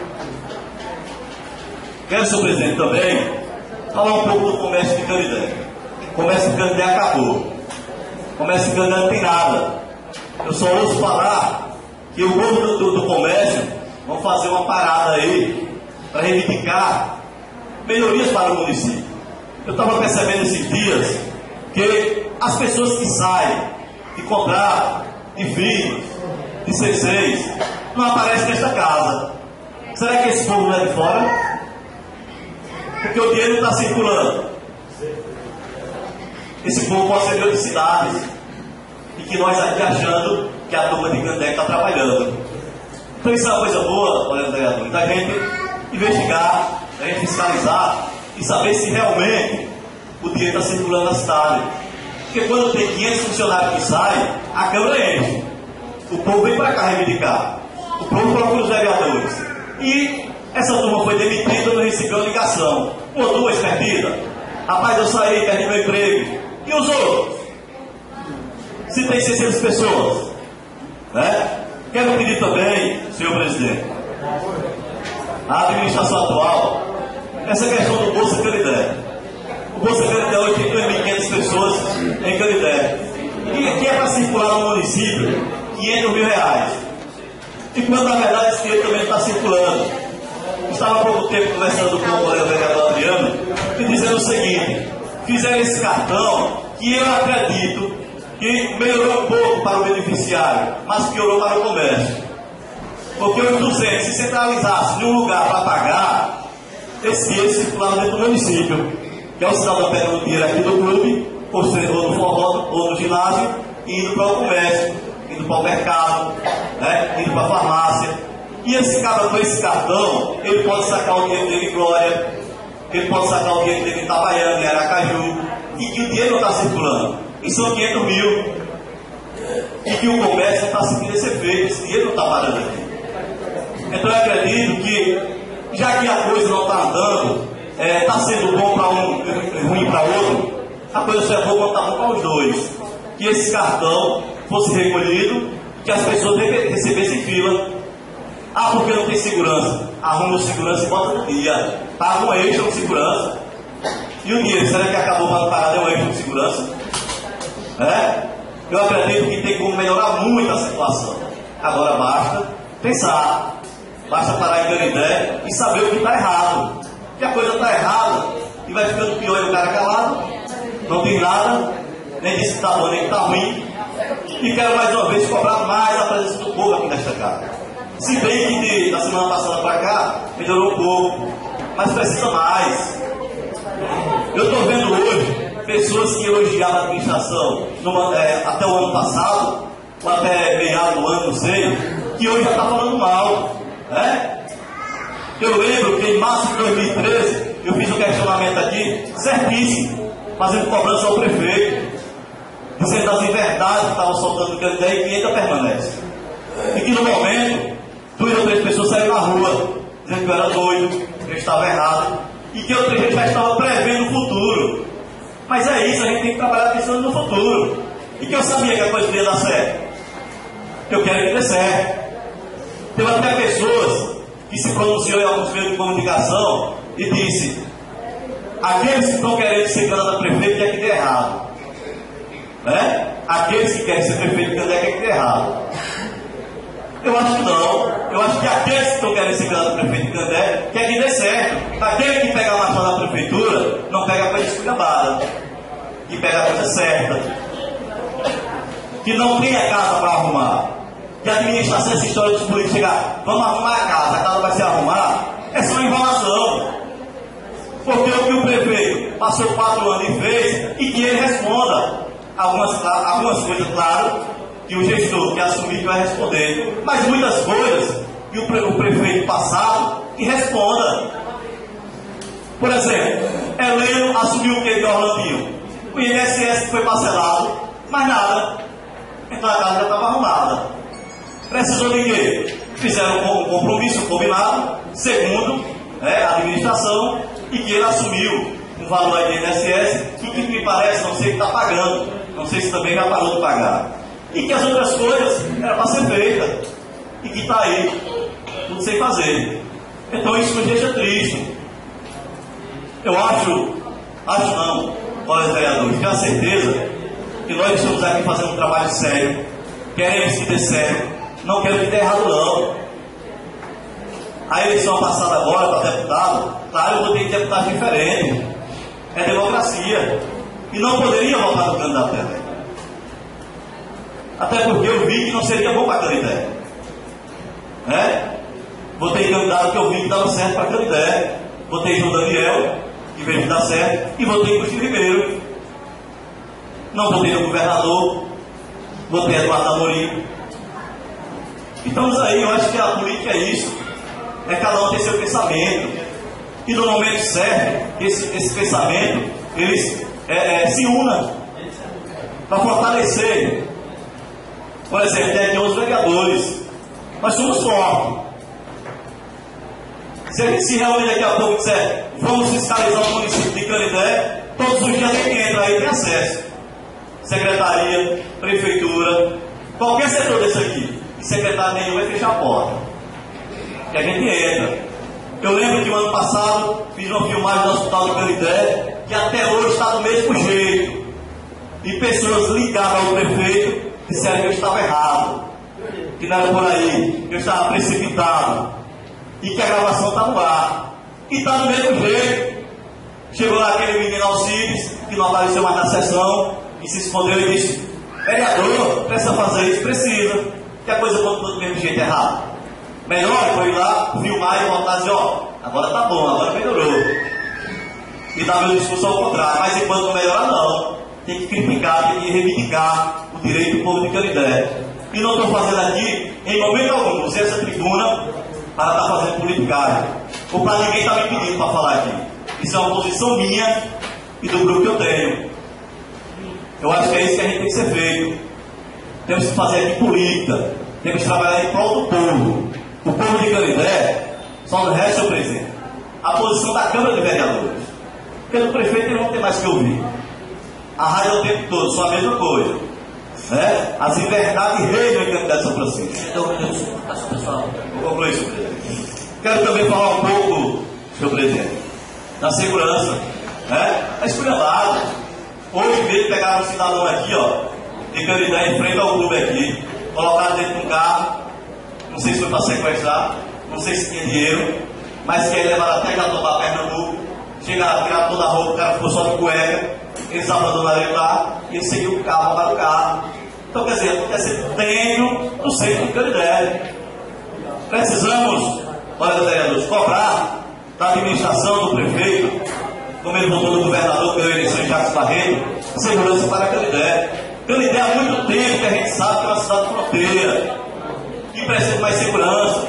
Quero, senhor presidente, também falar um pouco do comércio de Candé. O comércio de Candé acabou. O comércio de Candé não tem nada. Eu só ouço falar que o povo do comércio vão fazer uma parada aí para reivindicar melhorias para o município. Eu estava percebendo esses dias que as pessoas que saem de contrato, de firmas, de C6, não aparecem nesta casa. Será que esse povo não é de fora? Porque o dinheiro está circulando. Esse povo pode ser de outras cidades. E que nós aqui achando que a turma de Candé está trabalhando. Então isso é uma coisa boa, olha, vereador, da gente investigar, da gente fiscalizar e saber se realmente o dinheiro está circulando na cidade. Porque quando tem 500 funcionários que saem, a Câmara enche. O povo vem para cá reivindicar. O povo procura os vereadores. E essa turma foi demitida, não recebeu ligação. Uma ou duas perdidas. Rapaz, eu saí, perdi meu emprego. E os outros? Se tem 600 pessoas, né? Quero pedir também, senhor presidente, a administração atual, essa questão do Bolsa Candé. O Bolsa Candé hoje tem 2.500 pessoas em Candé. E que é para circular no município 500 mil reais. E quando na verdade esse dinheiro também está circulando. Estava há pouco tempo conversando com o colega vereador Adriano e dizendo o seguinte: fizeram esse cartão que eu acredito que melhorou um pouco para o beneficiário, mas piorou para o comércio. Porque os 200, se centralizasse em um lugar para pagar, esse dinheiro circulava dentro do município, que é o cidadão pegando o dinheiro aqui do clube, ou no forró, ou no ginásio, e indo para o comércio, indo para o mercado, né, indo para a farmácia. E esse cara com esse cartão, ele pode sacar o dinheiro dele em Glória, ele pode sacar o dinheiro dele em Itabaiana, em Aracaju, e que o dinheiro não está circulando. E são 500 mil. E que o comércio está seguindo esse efeito, esse dinheiro não está parando aqui. Então eu acredito que, já que a coisa não está andando, está sendo bom para um e ruim para outro, a coisa só é boa quando está bom para os dois. Que esse cartão fosse recolhido, que as pessoas recebessem fila. Ah, porque não tem segurança. Arruma o segurança e bota no dia. Paga um extra de segurança. E o dinheiro, será que acabou para parar de um extra de segurança? Eu acredito que tem como melhorar muito a situação. Agora basta pensar, basta parar em Candé e saber o que está errado. Que a coisa está errada e vai ficando pior e o cara calado, não tem nada, nem disse que está bom, nem que está ruim. E quero mais uma vez cobrar mais a presença do povo aqui nesta casa. Se bem que da semana passada para cá melhorou um pouco, mas precisa mais. Eu estou vendo hoje pessoas que elogiavam a administração até o ano passado, ou até meado do ano, não sei, que hoje já está falando mal. Eu lembro que em março de 2013 eu fiz um questionamento aqui, certíssimo, fazendo cobrança ao prefeito, dizendo as inverdades que estavam soltando no Candé e que ainda permanece. E que no momento, 2 ou 3 pessoas saíram na rua, dizendo que eu era doido, que eu estava errado, e que outra gente já estava prevendo o futuro. Mas é isso, a gente tem que trabalhar pensando no futuro. E que eu sabia que a coisa ia dar certo. Eu quero que dê certo. Tem até pessoas que se pronunciou em alguns meios de comunicação e disse: aqueles que estão querendo ser candidato a prefeito quer que dê errado. Aqueles que querem ser prefeito quer que dê errado. Eu acho que não. Eu acho que aqueles que estão querendo ser candidato a prefeito de Candé quer que dê certo. Aquele que pega a machada da prefeitura não pega a coisa esculhambada, que pega a coisa certa. que não tem a casa para arrumar, que administra essa história dos políticos chegar, vamos arrumar a casa vai se arrumar, é só enrolação. Porque o que o prefeito passou 4 anos e fez, e que ele responda. Algumas coisas, claro, que o gestor que assumir vai responder, mas muitas coisas que o prefeito passado que responda. Por exemplo, Heleno assumiu o que de Orlandinho? O INSS foi parcelado, mas nada. Então a casa já estava arrumada. Precisou de quê? Fizeram um compromisso combinado, segundo a administração, e que ele assumiu um valor aí do INSS, e que me parece, não sei que está pagando, não sei se também já parou de pagar. E que as outras coisas eram para ser feitas, e que está aí, tudo sem fazer. Então isso nos deixa triste. Eu acho não, nós vereadores, tenho a certeza que nós estamos aqui fazendo um trabalho sério, queremos que dê certo, não queremos que dê errado não. A eleição passada agora para deputado, claro, eu votei em deputado diferente, é democracia, e não poderia votar no candidato dela. Até porque eu vi que não seria bom para a Canidé. Votei em candidato que eu vi que dava certo para a Canidé. Votei em João Daniel, que veio dar certo, e votei em Cristina Ribeiro. Não votei no governador, votei em Eduardo Amorim. Então isso aí, eu acho que a política é isso. É cada um ter seu pensamento. E no momento certo, esse pensamento, eles se unam para fortalecer. Por exemplo, tem aqui os vereadores. Nós somos fortes. Se a gente se reúne daqui a pouco e disser, vamos fiscalizar o município de Canidé, todos os dias tem que entrar aí, tem acesso. Secretaria, prefeitura, qualquer setor desse aqui. E secretário nenhum vai fechar a porta. E a gente entra. Eu lembro que o ano passado fiz uma filmagem no hospital de Canidé, que até hoje está do mesmo jeito. E pessoas ligaram ao prefeito disseram que eu estava errado, que não era por aí, que eu estava precipitado, e que a gravação está no ar. E está do mesmo jeito. Chegou lá aquele menino Alcides, que não apareceu mais na sessão, e se escondeu e disse, vereador, precisa fazer isso, precisa, que a coisa continua do mesmo jeito errado. Melhor foi ir lá, filmar e voltar e dizer, agora tá bom, agora melhorou. E dar meu discurso ao contrário, mas enquanto não melhorar não, tem que criticar, tem que reivindicar o direito do povo de Canidé. E não estou fazendo aqui, em momento algum, usei essa tribuna para estar fazendo politicagem, ou para ninguém estar me pedindo para falar aqui. Isso é uma posição minha e do grupo que eu tenho. Eu acho que é isso que a gente tem que ser feito. Temos que fazer aqui política, temos que trabalhar em prol do povo. O povo de Canidé só não resta, senhor presidente, a posição da Câmara de Vereadores. Porque do prefeito ele não tem mais que ouvir. A rádio é o tempo todo, só a mesma coisa. As inverdades reinam em Canidé de São Francisco. Vou concluir, senhor presidente. Quero também falar um pouco, senhor presidente, da segurança. É esculhambado. Hoje mesmo pegaram um cidadão aqui, de Canidé, em frente ao clube aqui, colocaram dentro de um carro, não sei se foi para sequestrar, não sei se tinha dinheiro, mas que ele levaram até Jatobá, Pernambuco, chegaram, tiraram toda a roupa, o cara ficou só de cueca, eles abandonaram ele lá, e ele seguiu o carro, roubaram o carro. Então, quer dizer, acontece dentro do centro de Canidé. Precisamos, olha, vereadores, cobrar da administração do prefeito, como ele votou no governador pela eleição de Jacques Barreto, segurança para Canidé. Canidé há muito tempo que a gente sabe que é uma cidade fronteira, que precisa de mais segurança.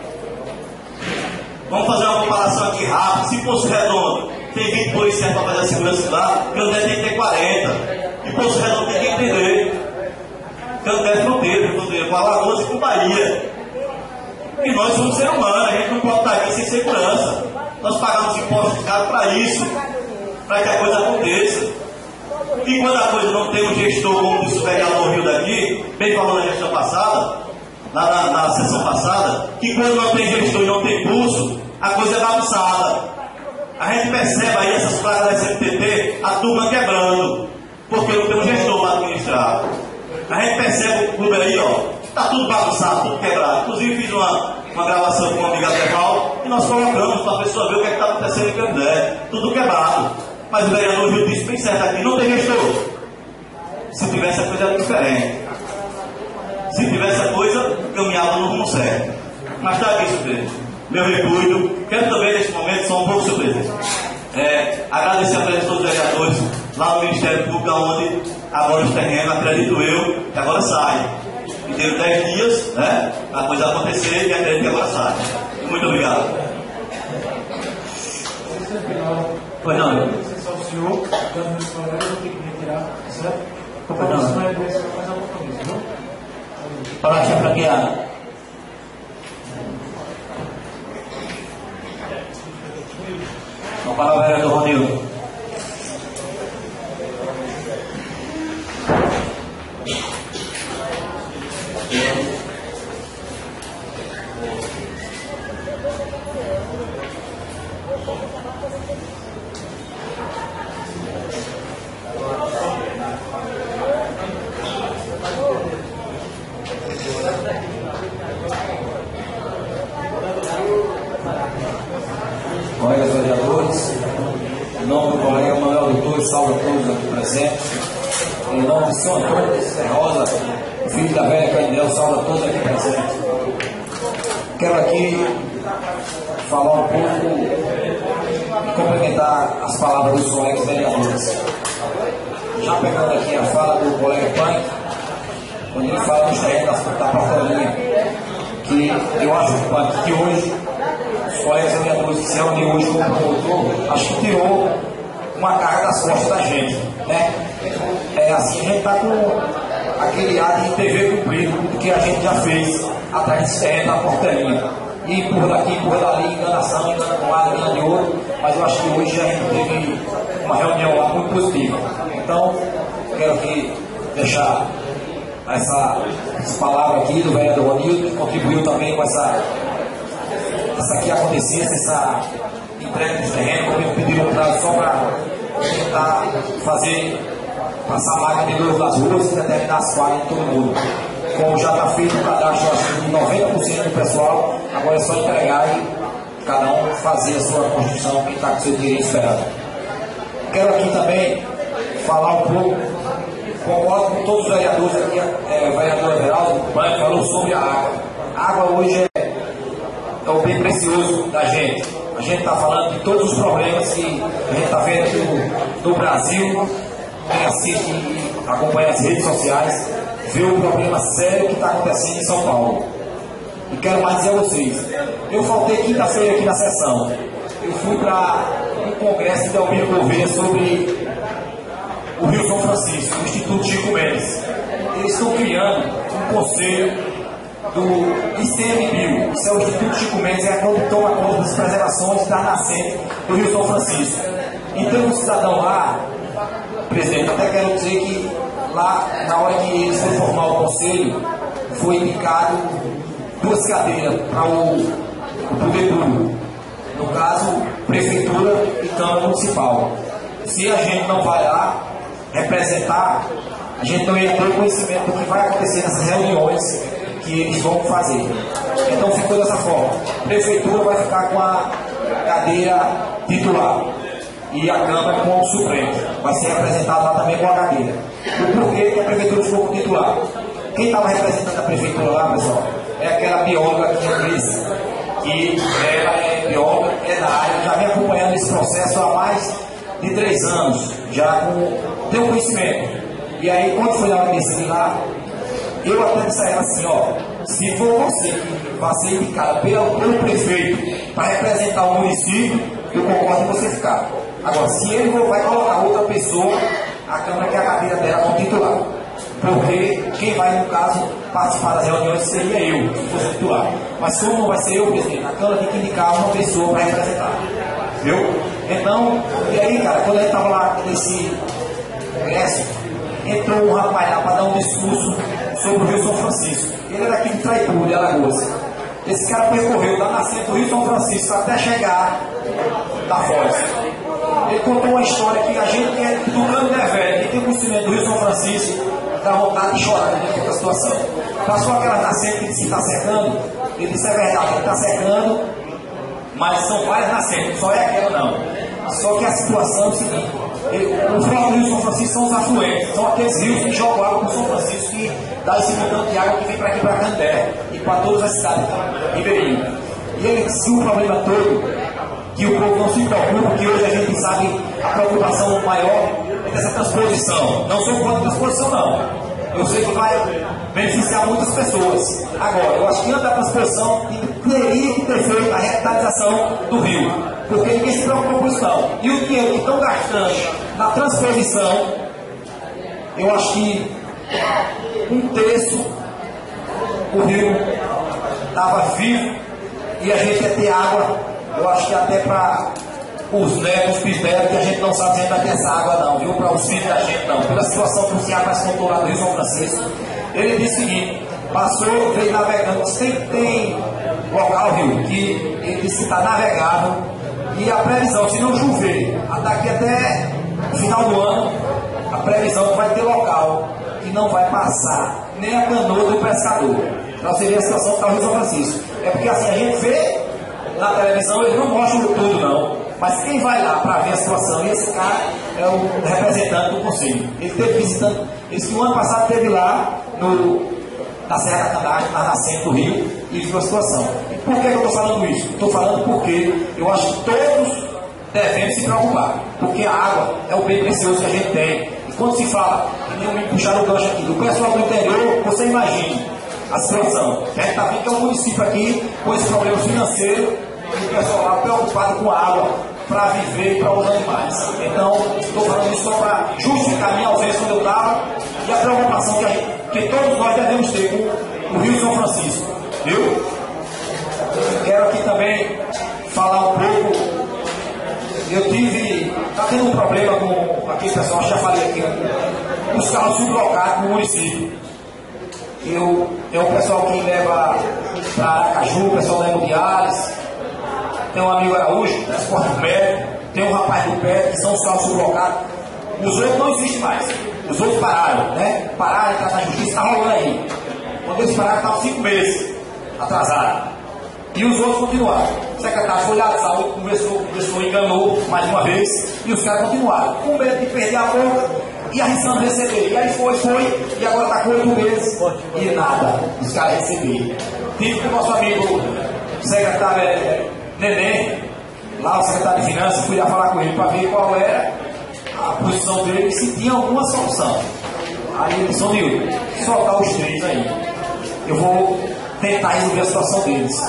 Vamos fazer uma comparação aqui rápida. Se Poço Redondo tem 20 policiais para fazer a segurança lá, Canidé tem que ter 40. E Poço Redondo tem que entender. Canidé é fronteira, com Alagoas e com Bahia. E nós somos seres humanos, a gente não pode estar aqui sem segurança. Nós pagamos impostos caros para isso, para que a coisa aconteça. E quando a coisa não tem um gestor, como disse o vereador Rio daqui, bem falou na gestão passada, na sessão passada, que quando não tem gestor e não tem pulso, a coisa é bagunçada. A gente percebe aí essas placas da SMTT, a turma quebrando, porque não tem um gestor para administrar. A gente percebe o clube aí, está tudo bagunçado, tudo quebrado. Inclusive fiz uma gravação com uma amiga Deval e nós colocamos para a pessoa ver o que está acontecendo em Canidé. Tudo quebrado. Mas o vereador Rio disse bem certo aqui, não tem gestor. Se tivesse a coisa era diferente. Se tivesse a coisa, caminhava no rumo certo. Mas está aqui, seu presidente, meu recuo. Quero também, neste momento, só um pouco, seu presidente, agradecer a presença de todos os vereadores lá no Ministério Público, onde agora os terrenos, acredito eu, que agora saem. E deu 10 dias, né, a coisa acontecer e acredito que agora sai. Muito obrigado. Pois não. Só o senhor, dando esse horário, eu vou ter que retirar, certo? Pois não. Isso não é mais um compromisso, viu? Para achar franqueado. Vamos para o vereador Ronildo. Colegas vereadores, em nome do colega Manuel Doutor, salve a todos aqui presentes. Em nome do senhor Antônio Serrosa, filho da velha Canidel, salve a todos aqui presentes. Quero aqui falar um pouco e complementar as palavras dos colegas vereadores. Já pegando aqui a fala do colega Punk, quando ele fala dos terrenos da Portelinha, que eu acho que hoje os colegas vereadores que se reuniram hoje com o promotor, acho que tirou uma carga das costas da gente, né? Assim, a gente está com aquele ar de TV cumprido, tudo que a gente já fez atrás desse terreno da Portelinha. E por daqui, por dali, enganação, engana de um lado, engana de outro, mas eu acho que hoje a gente teve uma reunião lá muito positiva. Então, quero aqui deixar essa palavra aqui do vereador Ronildo, que contribuiu também com essa que acontecesse, essa entrega dos terrenos, como pediram um prazo só para tentar passar a máquina de luz das ruas e determinar as falhas de todo mundo. Como já está feito o cadastro, acho que de 90% do pessoal, agora é só entregar e cada um fazer a sua construção, quem está com seu direito esperado. Quero aqui também falar um pouco, concordo com todos os vereadores aqui, o vereador Everaldo falou sobre a água. A água hoje é o bem precioso da gente. A gente está falando de todos os problemas que a gente está vendo aqui no Brasil, quem assiste e acompanha as redes sociais, vê o problema sério que está acontecendo em São Paulo. E quero mais dizer a vocês, eu faltei quinta-feira aqui na sessão, eu fui para um congresso de Almir Gouveia sobre o Rio São Francisco, o Instituto Chico Mendes. Eles estão criando um conselho do ICMBio, isso é o Instituto Chico Mendes, é a que toma conta das preservações da nascente do Rio São Francisco. Então, um cidadão lá, presidente, até quero dizer que lá, na hora que eles foram formar o conselho, foi indicado 2 cadeiras para o poder público, no caso, prefeitura e Câmara Municipal. Se a gente não vai lá representar, a gente não ia ter conhecimento do que vai acontecer nessas reuniões que eles vão fazer. Então ficou dessa forma. A prefeitura vai ficar com a cadeira titular e a Câmara com o suplente. Vai ser representado lá também com a cadeira. O porquê que a prefeitura ficou com o titular? Quem estava representando a prefeitura lá, pessoal, é aquela bióloga que eu disse, que ela é bióloga, é da área, já vem acompanhando esse processo há mais de 3 anos, já tem um conhecimento. E aí, quando foi na hora de decidir lá, eu até disse a ela assim, se for você que vai ser indicada pelo prefeito para representar o município, eu concordo em você ficar. Agora, se ele vai colocar outra pessoa, a Câmara quer a cadeira dela como titular. Porque quem vai, no caso, participar das reuniões seria eu, se fosse titular. Mas como não vai ser eu, presidente, a Câmara tem que indicar uma pessoa para representar. Viu? Então, e aí, cara, quando a gente estava lá nesse congresso, entrou um rapaz lá para dar um discurso sobre o Rio São Francisco. Ele era aqui de Traipu, de Alagoas. Esse cara percorreu da nascente do Rio São Francisco até chegar na Foz. Ele contou uma história que a gente que é do Cano de Velho, que tem conhecimento do Rio São Francisco, dá vontade de chorar dentro da situação. Passou aquela nascente que disse que está secando, ele disse é verdade, ele está secando, mas são várias nascentes, só é aquela não. Só que a situação é o seguinte, O forte do Rio São Francisco são os afluentes, são aqueles rios que jogam água para o São Francisco, que dá esse montante de água que vem para aqui, para Canindé, e para todas as cidades ribeirinhas. E ele disse o problema todo, que o povo não se preocupa, que hoje a gente sabe a preocupação maior é dessa transposição. Não sou contra a transposição, não. Eu sei que vai beneficiar muitas pessoas. Agora, eu acho que antes da transposição teria que ter feito a revitalização do rio, porque ninguém se preocupa com isso não. E o dinheiro que estão gastando na transposição, eu acho que 1/3 o rio estava vivo e a gente ia ter água, eu acho que até para os netos, os bisnetos, que a gente não sabe se a gente vai ter essa água não, viu? Para os filhos da gente não. Pela situação crucial mais controlada do Rio São Francisco. Ele disse o seguinte, passou, veio navegando, sempre tem local, rio, que ele disse que está navegável, e a previsão, se não chover, daqui até o final do ano, a previsão vai ter local que não vai passar nem a canoa do pescador. Então seria a situação que está o Rio São Francisco. É porque assim, a gente vê na televisão, eles não mostram tudo não, mas quem vai lá para ver a situação, e esse cara é o representante do conselho. Ele esteve visitando, ele disse que o ano passado esteve lá na Serra da Canagem, na nascente do rio, e viu a situação. E por que eu estou falando isso? Estou falando porque eu acho que todos devemos se preocupar, porque a água é o bem precioso que a gente tem. E quando se fala, que nem me puxaram o gancho aqui, do pessoal do interior, você imagine a situação. A gente está vendo que é um município aqui com esse problema financeiro, e o pessoal lá preocupado com a água para viver e para os animais. Então, estou falando isso só para justificar a minha ausência onde eu estava e a preocupação que todos nós devemos ter com o Rio São Francisco. Viu? Quero aqui também falar um pouco. Está tendo um problema com aquele pessoal, já falei aqui, os carros sublocados no município. É o pessoal que leva para Aracaju, o pessoal da Hemodiálise. Tem um amigo Araújo, transporte médico, tem um rapaz do pé, que são os carros sublocados. Os outros não existem mais. Os outros pararam, né? Pararam, está na justiça, está rolando aí. Quando eles pararam, estavam 5 meses atrasados. E os outros continuaram. O secretário foi lá de saúde, conversou, enganou mais uma vez, e os caras continuaram. Com medo de perder a boca e arriscando receber. E aí foi, e agora está com 8 meses e nada. Os caras receberam. Tive com o nosso amigo secretário Neném, lá o secretário de Finanças, fui lá falar com ele para ver qual era a posição dele e se tinha alguma solução. Aí ele disse, Nildo, soltar os 3 aí. Eu vou tentar resolver a situação deles.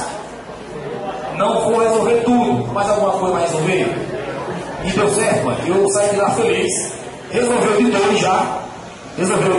Não vou resolver tudo, mas alguma coisa vai resolver. E deu certo, mano. Eu saí de lá feliz. Resolveu de 2 já. Resolveu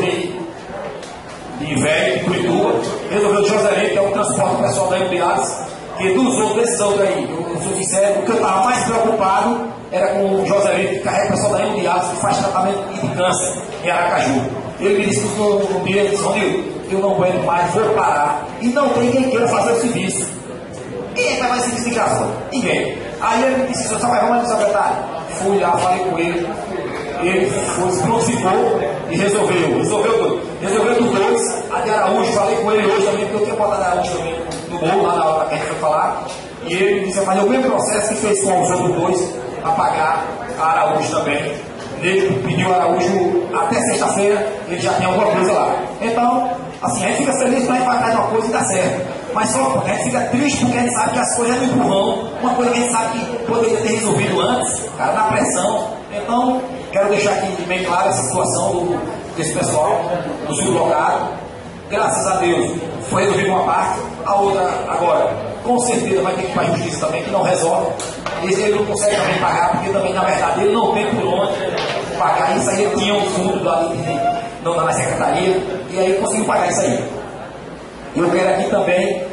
de Velho, de Curituba. Resolveu de Joselito, que é o transporte pessoal da Hemodiálise. Que dos outros, desses outros aí, eu sou sincero, o que eu estava mais preocupado era com o Joselito, que carrega o pessoal da Hemodiálise, que faz tratamento de câncer em Aracaju. Ele me disse que no dia de São Nildo, eu não aguento mais, vou parar. E não tem quem queira fazer o serviço. Quem é que vai fazer serviço de graça? Ninguém. Aí ele me disse, seu Samuel, vamos ali no secretário. Fui lá, falei com ele. Ele foi, se prontificou e resolveu. Resolveu tudo. Resolveu dos 2. A de Araújo, falei com ele hoje também, porque eu tinha botado a Araújo também no bolo, lá na hora que a gente foi falar. E ele me disse, mas é o mesmo processo que fez com os outros 2, a pagar a Araújo também. Ele pediu a Araújo até sexta-feira, ele já tem alguma coisa lá. Então, assim, a gente fica feliz para embarcar de uma coisa e dá certo. Mas só a gente fica triste porque a gente sabe que as coisas não empurrão. Uma coisa que a gente sabe que poderia ter resolvido antes, cara, na pressão. Então, quero deixar aqui bem clara essa situação desse pessoal, do sublocado. Graças a Deus, foi resolvida uma parte, a outra agora, com certeza vai ter que ir para a justiça também, que não resolve. Ele não consegue também pagar, porque também, na verdade, ele não tem por onde pagar isso aí. Ele tinha um fundo ali na secretaria, e aí ele conseguiu pagar isso aí. Eu quero aqui também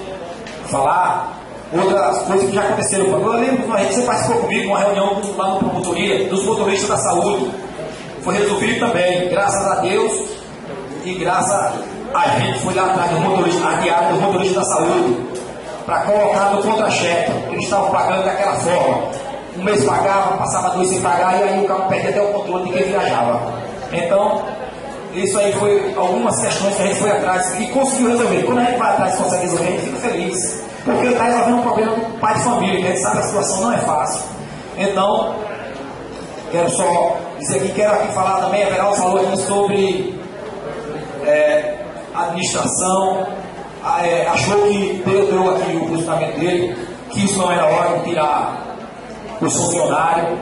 falar outras coisas que já aconteceram. Eu lembro que você participou comigo uma reunião lá no promotoria dos motoristas da saúde. Foi resolvido também, graças a Deus e graças a gente foi lá atrás do motorista, a diária do motorista da saúde, para colocar no contra-cheque. Eles estavam pagando daquela forma. Um mês pagava, passava 2 sem pagar, e aí o carro perdia até o controle de quem viajava. Então, isso aí foi algumas questões que a gente foi atrás e conseguiu resolver. Quando a gente vai atrás e consegue resolver, a gente fica feliz. Porque ele está resolvendo um problema do pai de família, que a gente sabe que a situação não é fácil. Então, Quero só dizer aqui, quero aqui falar também, a Veraldo falou aqui sobre administração, achou que deu aqui o posicionamento dele, que isso não era hora de tirar os funcionários.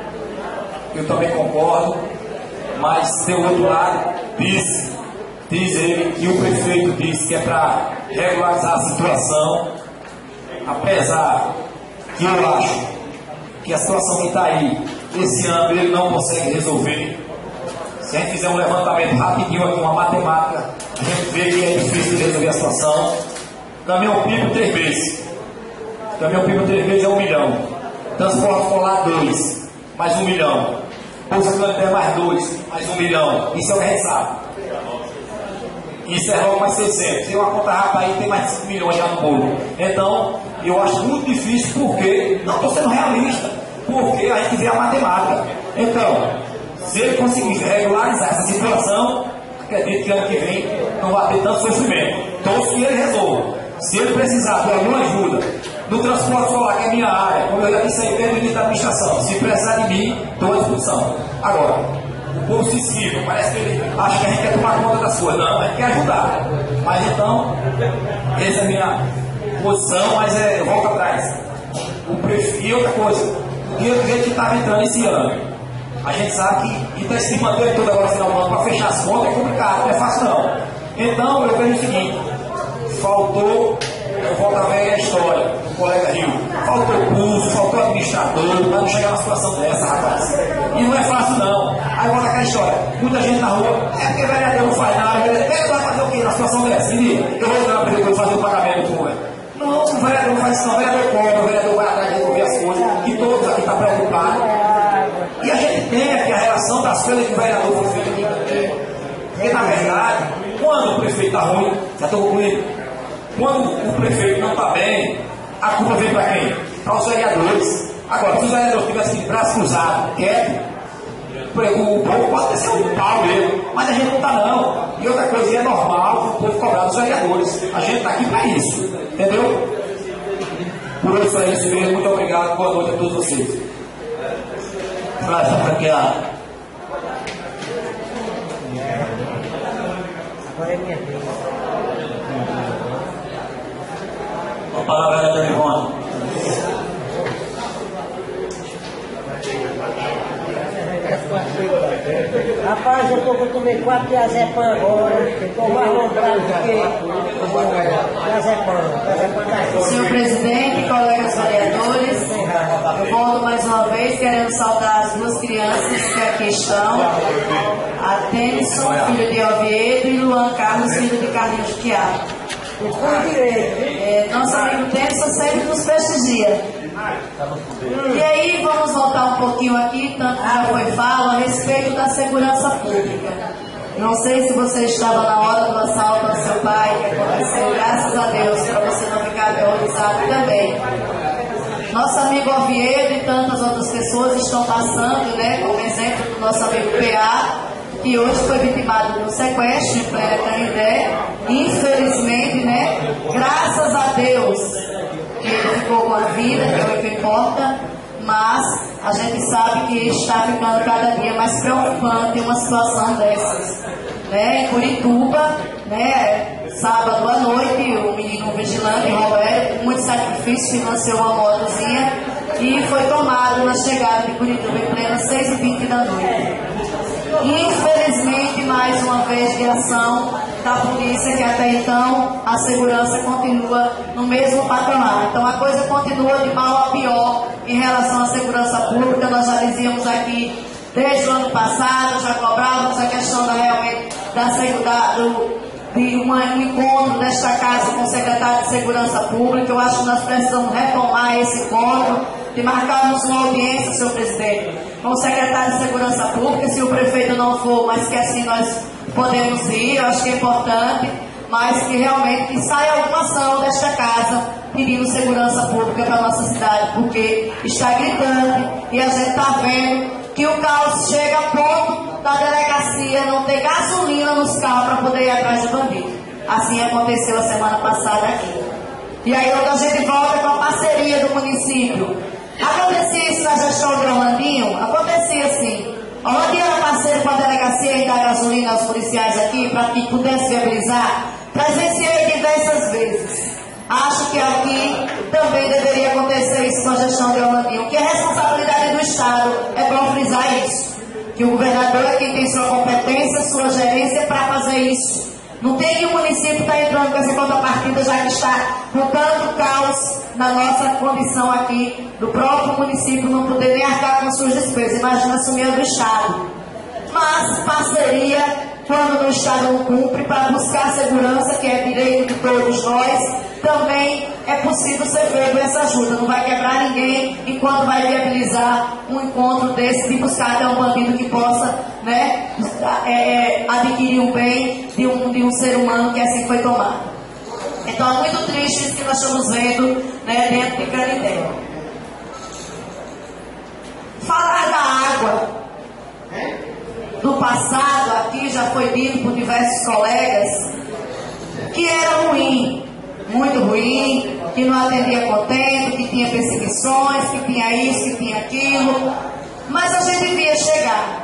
Eu também concordo, mas tem outro lado, diz ele que o prefeito disse que é para regularizar a situação, apesar que eu acho que a situação que está aí, esse ano ele não consegue resolver. Se a gente fizer um levantamento rapidinho aqui, uma matemática, a gente vê que é difícil de resolver a situação. Caminhão-pipa 3 vezes. Caminhão-pipa 3 vezes é 1 milhão. Transporte escolar 2, mais 1 milhão. Bolsa Família mais 2, mais 1 milhão. Isso é o que a gente sabe. Isso é logo mais 600. Tem uma conta rápida aí, tem mais de 5 milhões já no bolo. Então, eu acho muito difícil porque, não estou sendo realista, porque a gente vê a matemática. Então, se ele conseguir regularizar essa situação, acredito que ano que vem não vai ter tanto sofrimento. Então, se ele resolva, se ele precisar de alguma ajuda no transporte escolar, que é a minha área, como eu já disse aí desde o início da administração, se precisar de mim, estou à disposição. Agora, o povo se esquiva, parece que ele acha que a gente quer tomar conta das coisas. Não, a gente quer ajudar. Mas então, essa é a minha posição, mas volta atrás. E outra coisa, o dinheiro que estava entrando esse ano, a gente sabe que está se mantendo todo agora no final do ano para fechar as contas é complicado, não é fácil não. Então, eu vejo o seguinte, faltou, eu volto a ver a história do colega Rio, faltou curso, faltou administrador, para não chegar numa situação dessa, rapaz. E não é fácil não. Aí volta aquela história, muita gente na rua, porque o vereador não faz nada, ele vai fazer o quê na situação dessa? Me diga, eu vou dar para ele fazer o pagamento como é. Não, o vereador não faz isso não, o vereador cobra, o vereador vai atrás de resolver as coisas, e todos aqui estão preocupados. E a gente tem aqui a relação das coisas que o vereador foi feito aqui. Porque na verdade, quando o prefeito está ruim, já estou concluindo, quando o prefeito não está bem, a culpa vem para quem? Para os vereadores. Agora, se os vereadores tivessem de braço cruzado, quieto, o povo pode ser um pau mesmo, mas a gente não está não. E outra coisa, é normal o povo cobrar dos vereadores. A gente está aqui para isso, entendeu? Por hoje é isso mesmo, muito obrigado, boa noite a todos vocês. Praça para que a palavra é da Ivone. Rapaz, eu estou com comer 4 Piazepam agora, estou mais lembrado do que Piazepam. Senhor presidente, colegas vereadores, eu volto mais uma vez querendo saudar as 2 crianças que aqui estão, a Tennyson, filho de Oviedo, e Luan Carlos, filho de Carlinhos Chiaro. Nosso amigo Tennyson sempre nos prestigia. E aí vamos voltar um pouquinho aqui, tanto já foi fala, a respeito da segurança pública. Não sei se você estava na hora do assalto ao seu pai, que aconteceu, graças a Deus, para você não ficar aterrorizado também. Nosso amigo Oviedo e tantas outras pessoas estão passando, né, como exemplo do nosso amigo PA, que hoje foi vitimado de um sequestro em plena Canindé. Infelizmente, né, graças a Deus, que ele ficou com a vida, que é o que importa, mas a gente sabe que está ficando cada dia mais preocupante uma situação dessas. Né? Em Curituba, né, sábado à noite, o menino vigilante, Roberto, com muito sacrifício, financiou uma motozinha e foi tomado na chegada de Curituba em plena 6h20 da noite. Infelizmente, mais uma vez de ação da polícia, que até então a segurança continua no mesmo patamar. Então a coisa continua de mal a pior em relação à segurança pública. Nós já dizíamos aqui desde o ano passado, já cobrávamos a questão de um encontro desta casa com o secretário de Segurança Pública. Eu acho que nós precisamos retomar esse encontro e marcarmos uma audiência, senhor presidente, com o secretário de Segurança Pública, se o prefeito não for, mas que assim nós podemos ir. Eu acho que é importante, mas que realmente que saia alguma ação desta casa pedindo segurança pública para a nossa cidade, porque está gritante e a gente está vendo que o caos chega a ponto da delegacia não ter gasolina nos carros para poder ir atrás de bandido. Assim aconteceu a semana passada aqui. E aí hoje a gente volta com a parceria do município Acontecia isso na gestão de Orlandinho? Acontecia assim. Orlandinho era parceiro com a delegacia e dar gasolina aos policiais aqui para que pudesse viabilizar. Presenciei diversas vezes. Acho que aqui também deveria acontecer isso com a gestão de Orlandinho, que é responsabilidade do Estado, é bom frisar isso. Que o governador é quem tem sua competência, sua gerência para fazer isso. Não tem que o município estar entrando com essa contrapartida, já que está com tanto caos na nossa condição aqui, do próprio município não poder nem arcar com suas despesas. Imagina assumir a do Estado. Mas parceria, quando o Estado não cumpre, para buscar segurança, que é direito de todos nós, também é possível ser feito essa ajuda. Não vai quebrar ninguém enquanto vai viabilizar um encontro desse, de buscar até um bandido que possa, né, adquirir um bem de um ser humano que assim foi tomado. Então é muito triste isso que nós estamos vendo, né, dentro de Canindé. Falar da água, do passado aqui já foi dito por diversos colegas que era ruim, muito ruim, que não atendia contento, que tinha perseguições, que tinha isso, que tinha aquilo, mas a gente via chegar.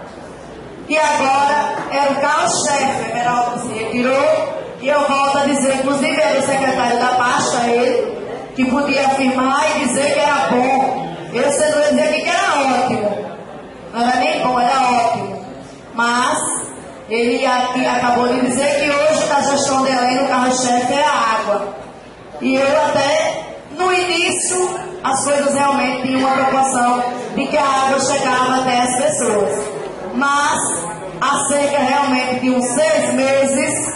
E agora era o carro-chefe, Everaldo se retirou, e eu volto a dizer, inclusive era o secretário da pasta, ele, que podia afirmar e dizer que era bom. Eu sendo dizer aqui que era ótimo. Não era nem bom, era ótimo. Mas ele aqui acabou de dizer que hoje na gestão de Helena o carro-chefe é a água. E eu até, no início, as coisas realmente tinham uma proporção de que a água chegava até as pessoas. Mas, há cerca realmente de uns 6 meses,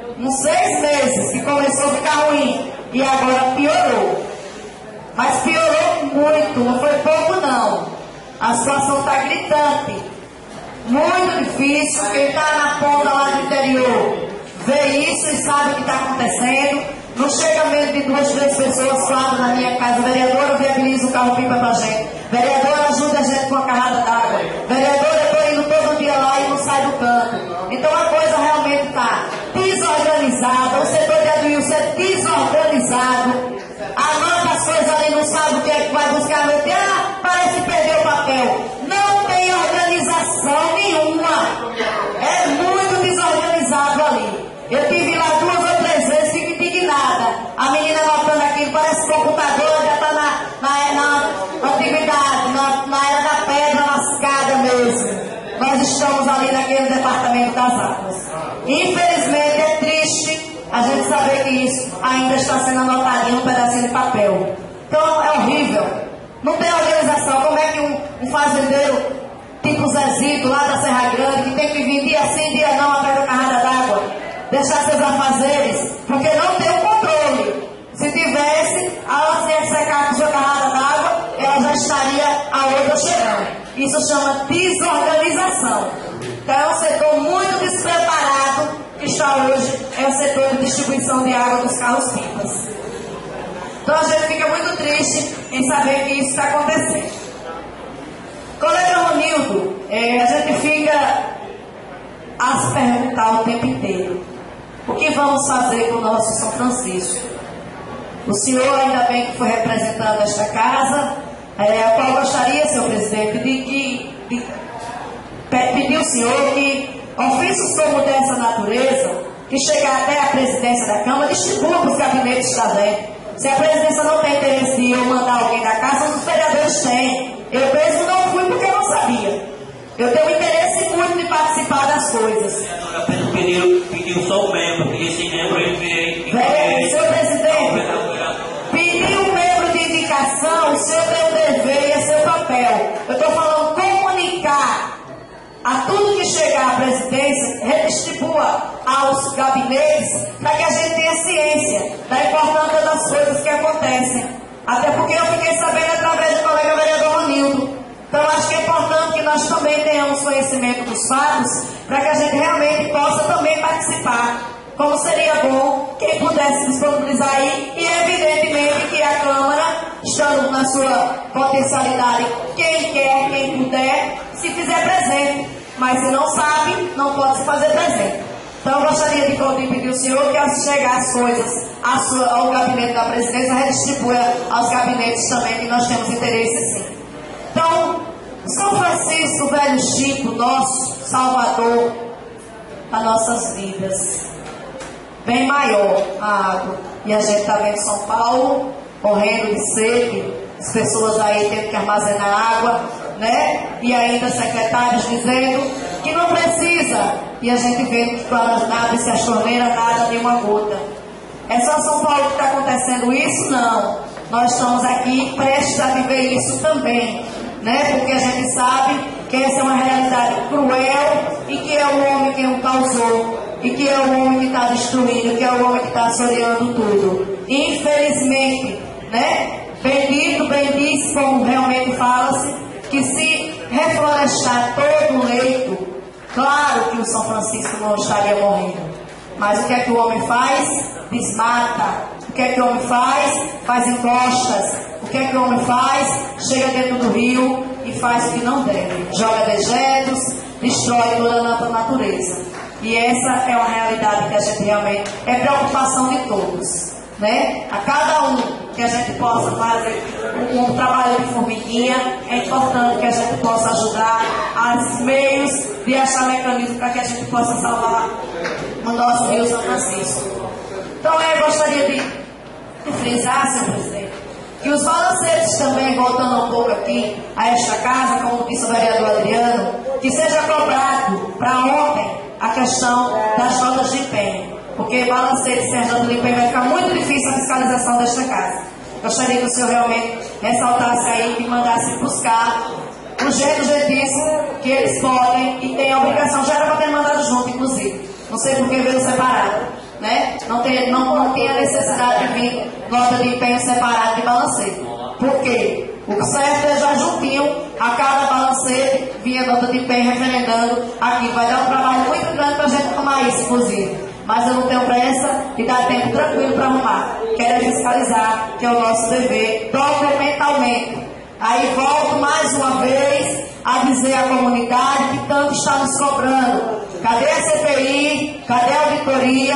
que começou a ficar ruim e agora piorou. Mas piorou muito, não foi pouco não. A situação está gritante. Muito difícil, quem está na ponta lá do interior vê isso e sabe o que está acontecendo. Não chega mesmo de 2, 3 pessoas falam na minha casa, vereadora, viabiliza o carro-pipa pra gente. Vereadora, ajuda a gente com a carrada d'água. Vereadora, eu estou indo todo dia lá e não sai do canto. Então a coisa realmente está desorganizada, o setor de Aduilson é desorganizado. Anota as coisas ali, não sabe o que é que vai buscar, meu Deus, parece que perdeu o papel. Não tem organização nenhuma. É muito desorganizado ali. Eu tive lá 2 ou 3 vezes, fico indignada. A menina anotando aquilo, parece computador, já está na antiguidade, na era da pedra lascada mesmo. Nós estamos ali naquele departamento das águas. Infelizmente é triste a gente saber que isso ainda está sendo anotado em um pedacinho de papel. Então é horrível. Não tem organização. Como é que um fazendeiro tipo Zezito lá da Serra Grande, que tem que vir dia sim, dia não, atrás da carrada d'água, deixar seus afazeres, porque não tem o controle. Se tivesse, a antes de secar com sua carrada d'água, ela já estaria a outra chegando. Isso chama desorganização. Então é um setor muito despreparado que está hoje, é o setor de distribuição de água dos carros-pipas. Então a gente fica muito triste em saber que isso está acontecendo. Colega Ronildo, a gente fica a se perguntar o tempo inteiro: o que vamos fazer com o nosso São Francisco? O senhor, ainda bem que foi representando esta casa, a qual gostaria, senhor presidente, de pedir ao senhor que ofícios como dessa natureza, que chegar até a presidência da Câmara, distribua para os gabinetes da gente. Se a presidência não tem interesse de eu mandar alguém da casa, os vereadores têm. Eu mesmo não fui porque eu não sabia. Eu tenho interesse muito de participar das coisas. Apenas pediu só um membro, porque sem membro eu virei. Senhor presidente, pedir um membro de indicação, o senhor tem o dever e é seu papel. Eu estou falando comunicar a tudo que chegar à presidência, redistribua aos gabinetes, para que a gente tenha ciência da importância das coisas que acontecem. Até porque eu fiquei sabendo através do colega vereador Ronildo. Então acho que é importante que nós também tenhamos conhecimento dos fatos, para que a gente realmente possa também participar. Como seria bom quem pudesse disponibilizar aí, e evidentemente que a Câmara, estando na sua potencialidade, quem quer, quem puder, se fizer presente. Mas se não sabe, não pode se fazer presente. Então eu gostaria de pedir ao senhor que ao chegar as coisas ao gabinete da presidência, redistribua aos gabinetes também, que nós temos interesse sim. Então, São Francisco, o velho Chico, nosso Salvador das nossas vidas, bem maior a água. E a gente está vendo São Paulo morrendo de sede, as pessoas aí tendo que armazenar água, né? E ainda secretários dizendo que não precisa. E a gente vendo que quando abre-se as torneiras, nada de uma gota. É só São Paulo que está acontecendo isso? Não. Nós estamos aqui prestes a viver isso também, né? Porque a gente sabe que essa é uma realidade cruel e que é o homem que o causou, e que é o homem que está destruindo, que é o homem que está assoreando tudo. Infelizmente, né? Bendito, bem disse, como realmente fala-se, que se reflorestar todo o leito, claro que o São Francisco não estaria morrendo. Mas o que é que o homem faz? Desmata. O que é que o homem faz? Faz encostas. O que é que o homem faz? Chega dentro do rio e faz o que não deve. Joga dejetos, destrói toda a natureza. E essa é uma realidade que a gente realmente é preocupação de todos, né? A cada um que a gente possa fazer um trabalho de formiguinha, é importante que a gente possa ajudar aos meios de achar mecanismos para que a gente possa salvar o nosso Rio São Francisco. Então eu gostaria de frisar, senhor presidente, que os balancetes também, voltando um pouco aqui a esta casa, como disse o vereador Adriano, que seja cobrado para ontem a questão das notas de empenho, porque balancete sem as notas de empenho vai ficar muito difícil a fiscalização desta casa. Gostaria que o senhor realmente ressaltasse aí e mandasse buscar o jeito disso que eles podem e têm a obrigação, já era para ter mandado junto, inclusive. Não sei por que veio separado, né? Não tem a necessidade de vir nota de empenho separada de balancete. Por quê? O certo é já juntinho, a cada balancete vinha nota de empenho referendando aqui. Vai dar um trabalho muito grande para a gente tomar isso, inclusive. Mas eu não tenho pressa e dá tempo tranquilo para arrumar. Quero fiscalizar, que é o nosso dever, documentalmente. Aí volto mais uma vez a dizer à comunidade que tanto está nos cobrando. Cadê a CPI? Cadê a auditoria?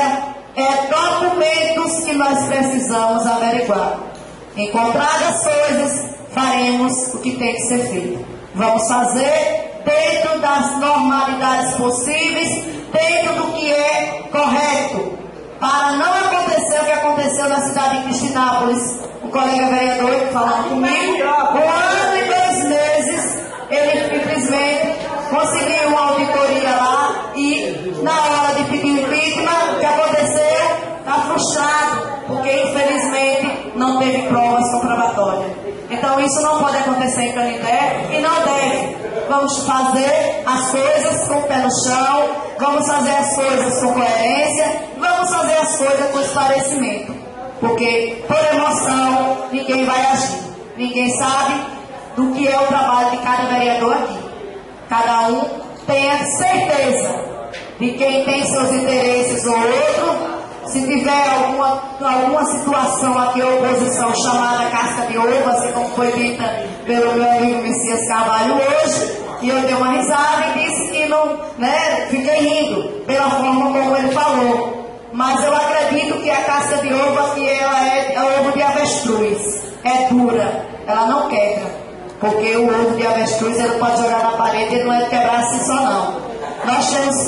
Documentos que nós precisamos averiguar. Encontradas as coisas, faremos o que tem que ser feito. Vamos fazer dentro das normalidades possíveis, dentro do que é correto, para não acontecer o que aconteceu na cidade de Cristinápolis. O colega vereador falando comigo, 1 ano e 2 meses, ele simplesmente conseguiu uma auditoria lá e na hora de pedir o impeachment, o que aconteceu? Está frustrado, porque infelizmente não teve provas comprobatórias. Então isso não pode acontecer em Canindé e não deve. Vamos fazer as coisas com o pé no chão, vamos fazer as coisas com coerência, vamos fazer as coisas com esclarecimento. Porque por emoção ninguém vai agir. Ninguém sabe do que é o trabalho de cada vereador aqui. Cada um tem a certeza de quem tem seus interesses ou outro. Se tiver alguma situação aqui, oposição chamada casca de ovo, assim como foi dita pelo meu amigo Messias Carvalho hoje, e eu dei uma risada e disse que não, né, fiquei rindo pela forma como ele falou. Mas eu acredito que a casca de ovo aqui ela é ovo de avestruz, é dura, ela não quebra, porque o ovo de avestruz ele pode jogar na parede, ele não é de quebrar assim só não. Nós temos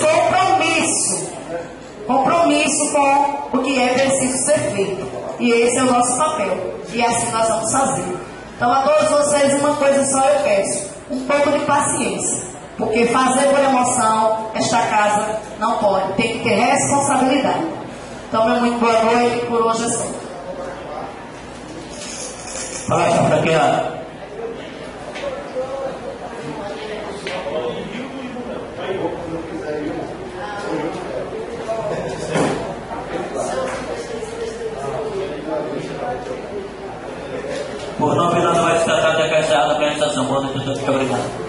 compromisso com o que é preciso ser feito. E esse é o nosso papel. E assim nós vamos fazer. Então a todos vocês uma coisa só eu peço. Um pouco de paciência. Porque fazer por emoção, esta casa não pode. Tem que ter responsabilidade. Então meu muito boa noite. Por hoje é só. Fala, franqueado. Por não pela noite, tratar de acaixar a organização. Boa noite a todos. Obrigado.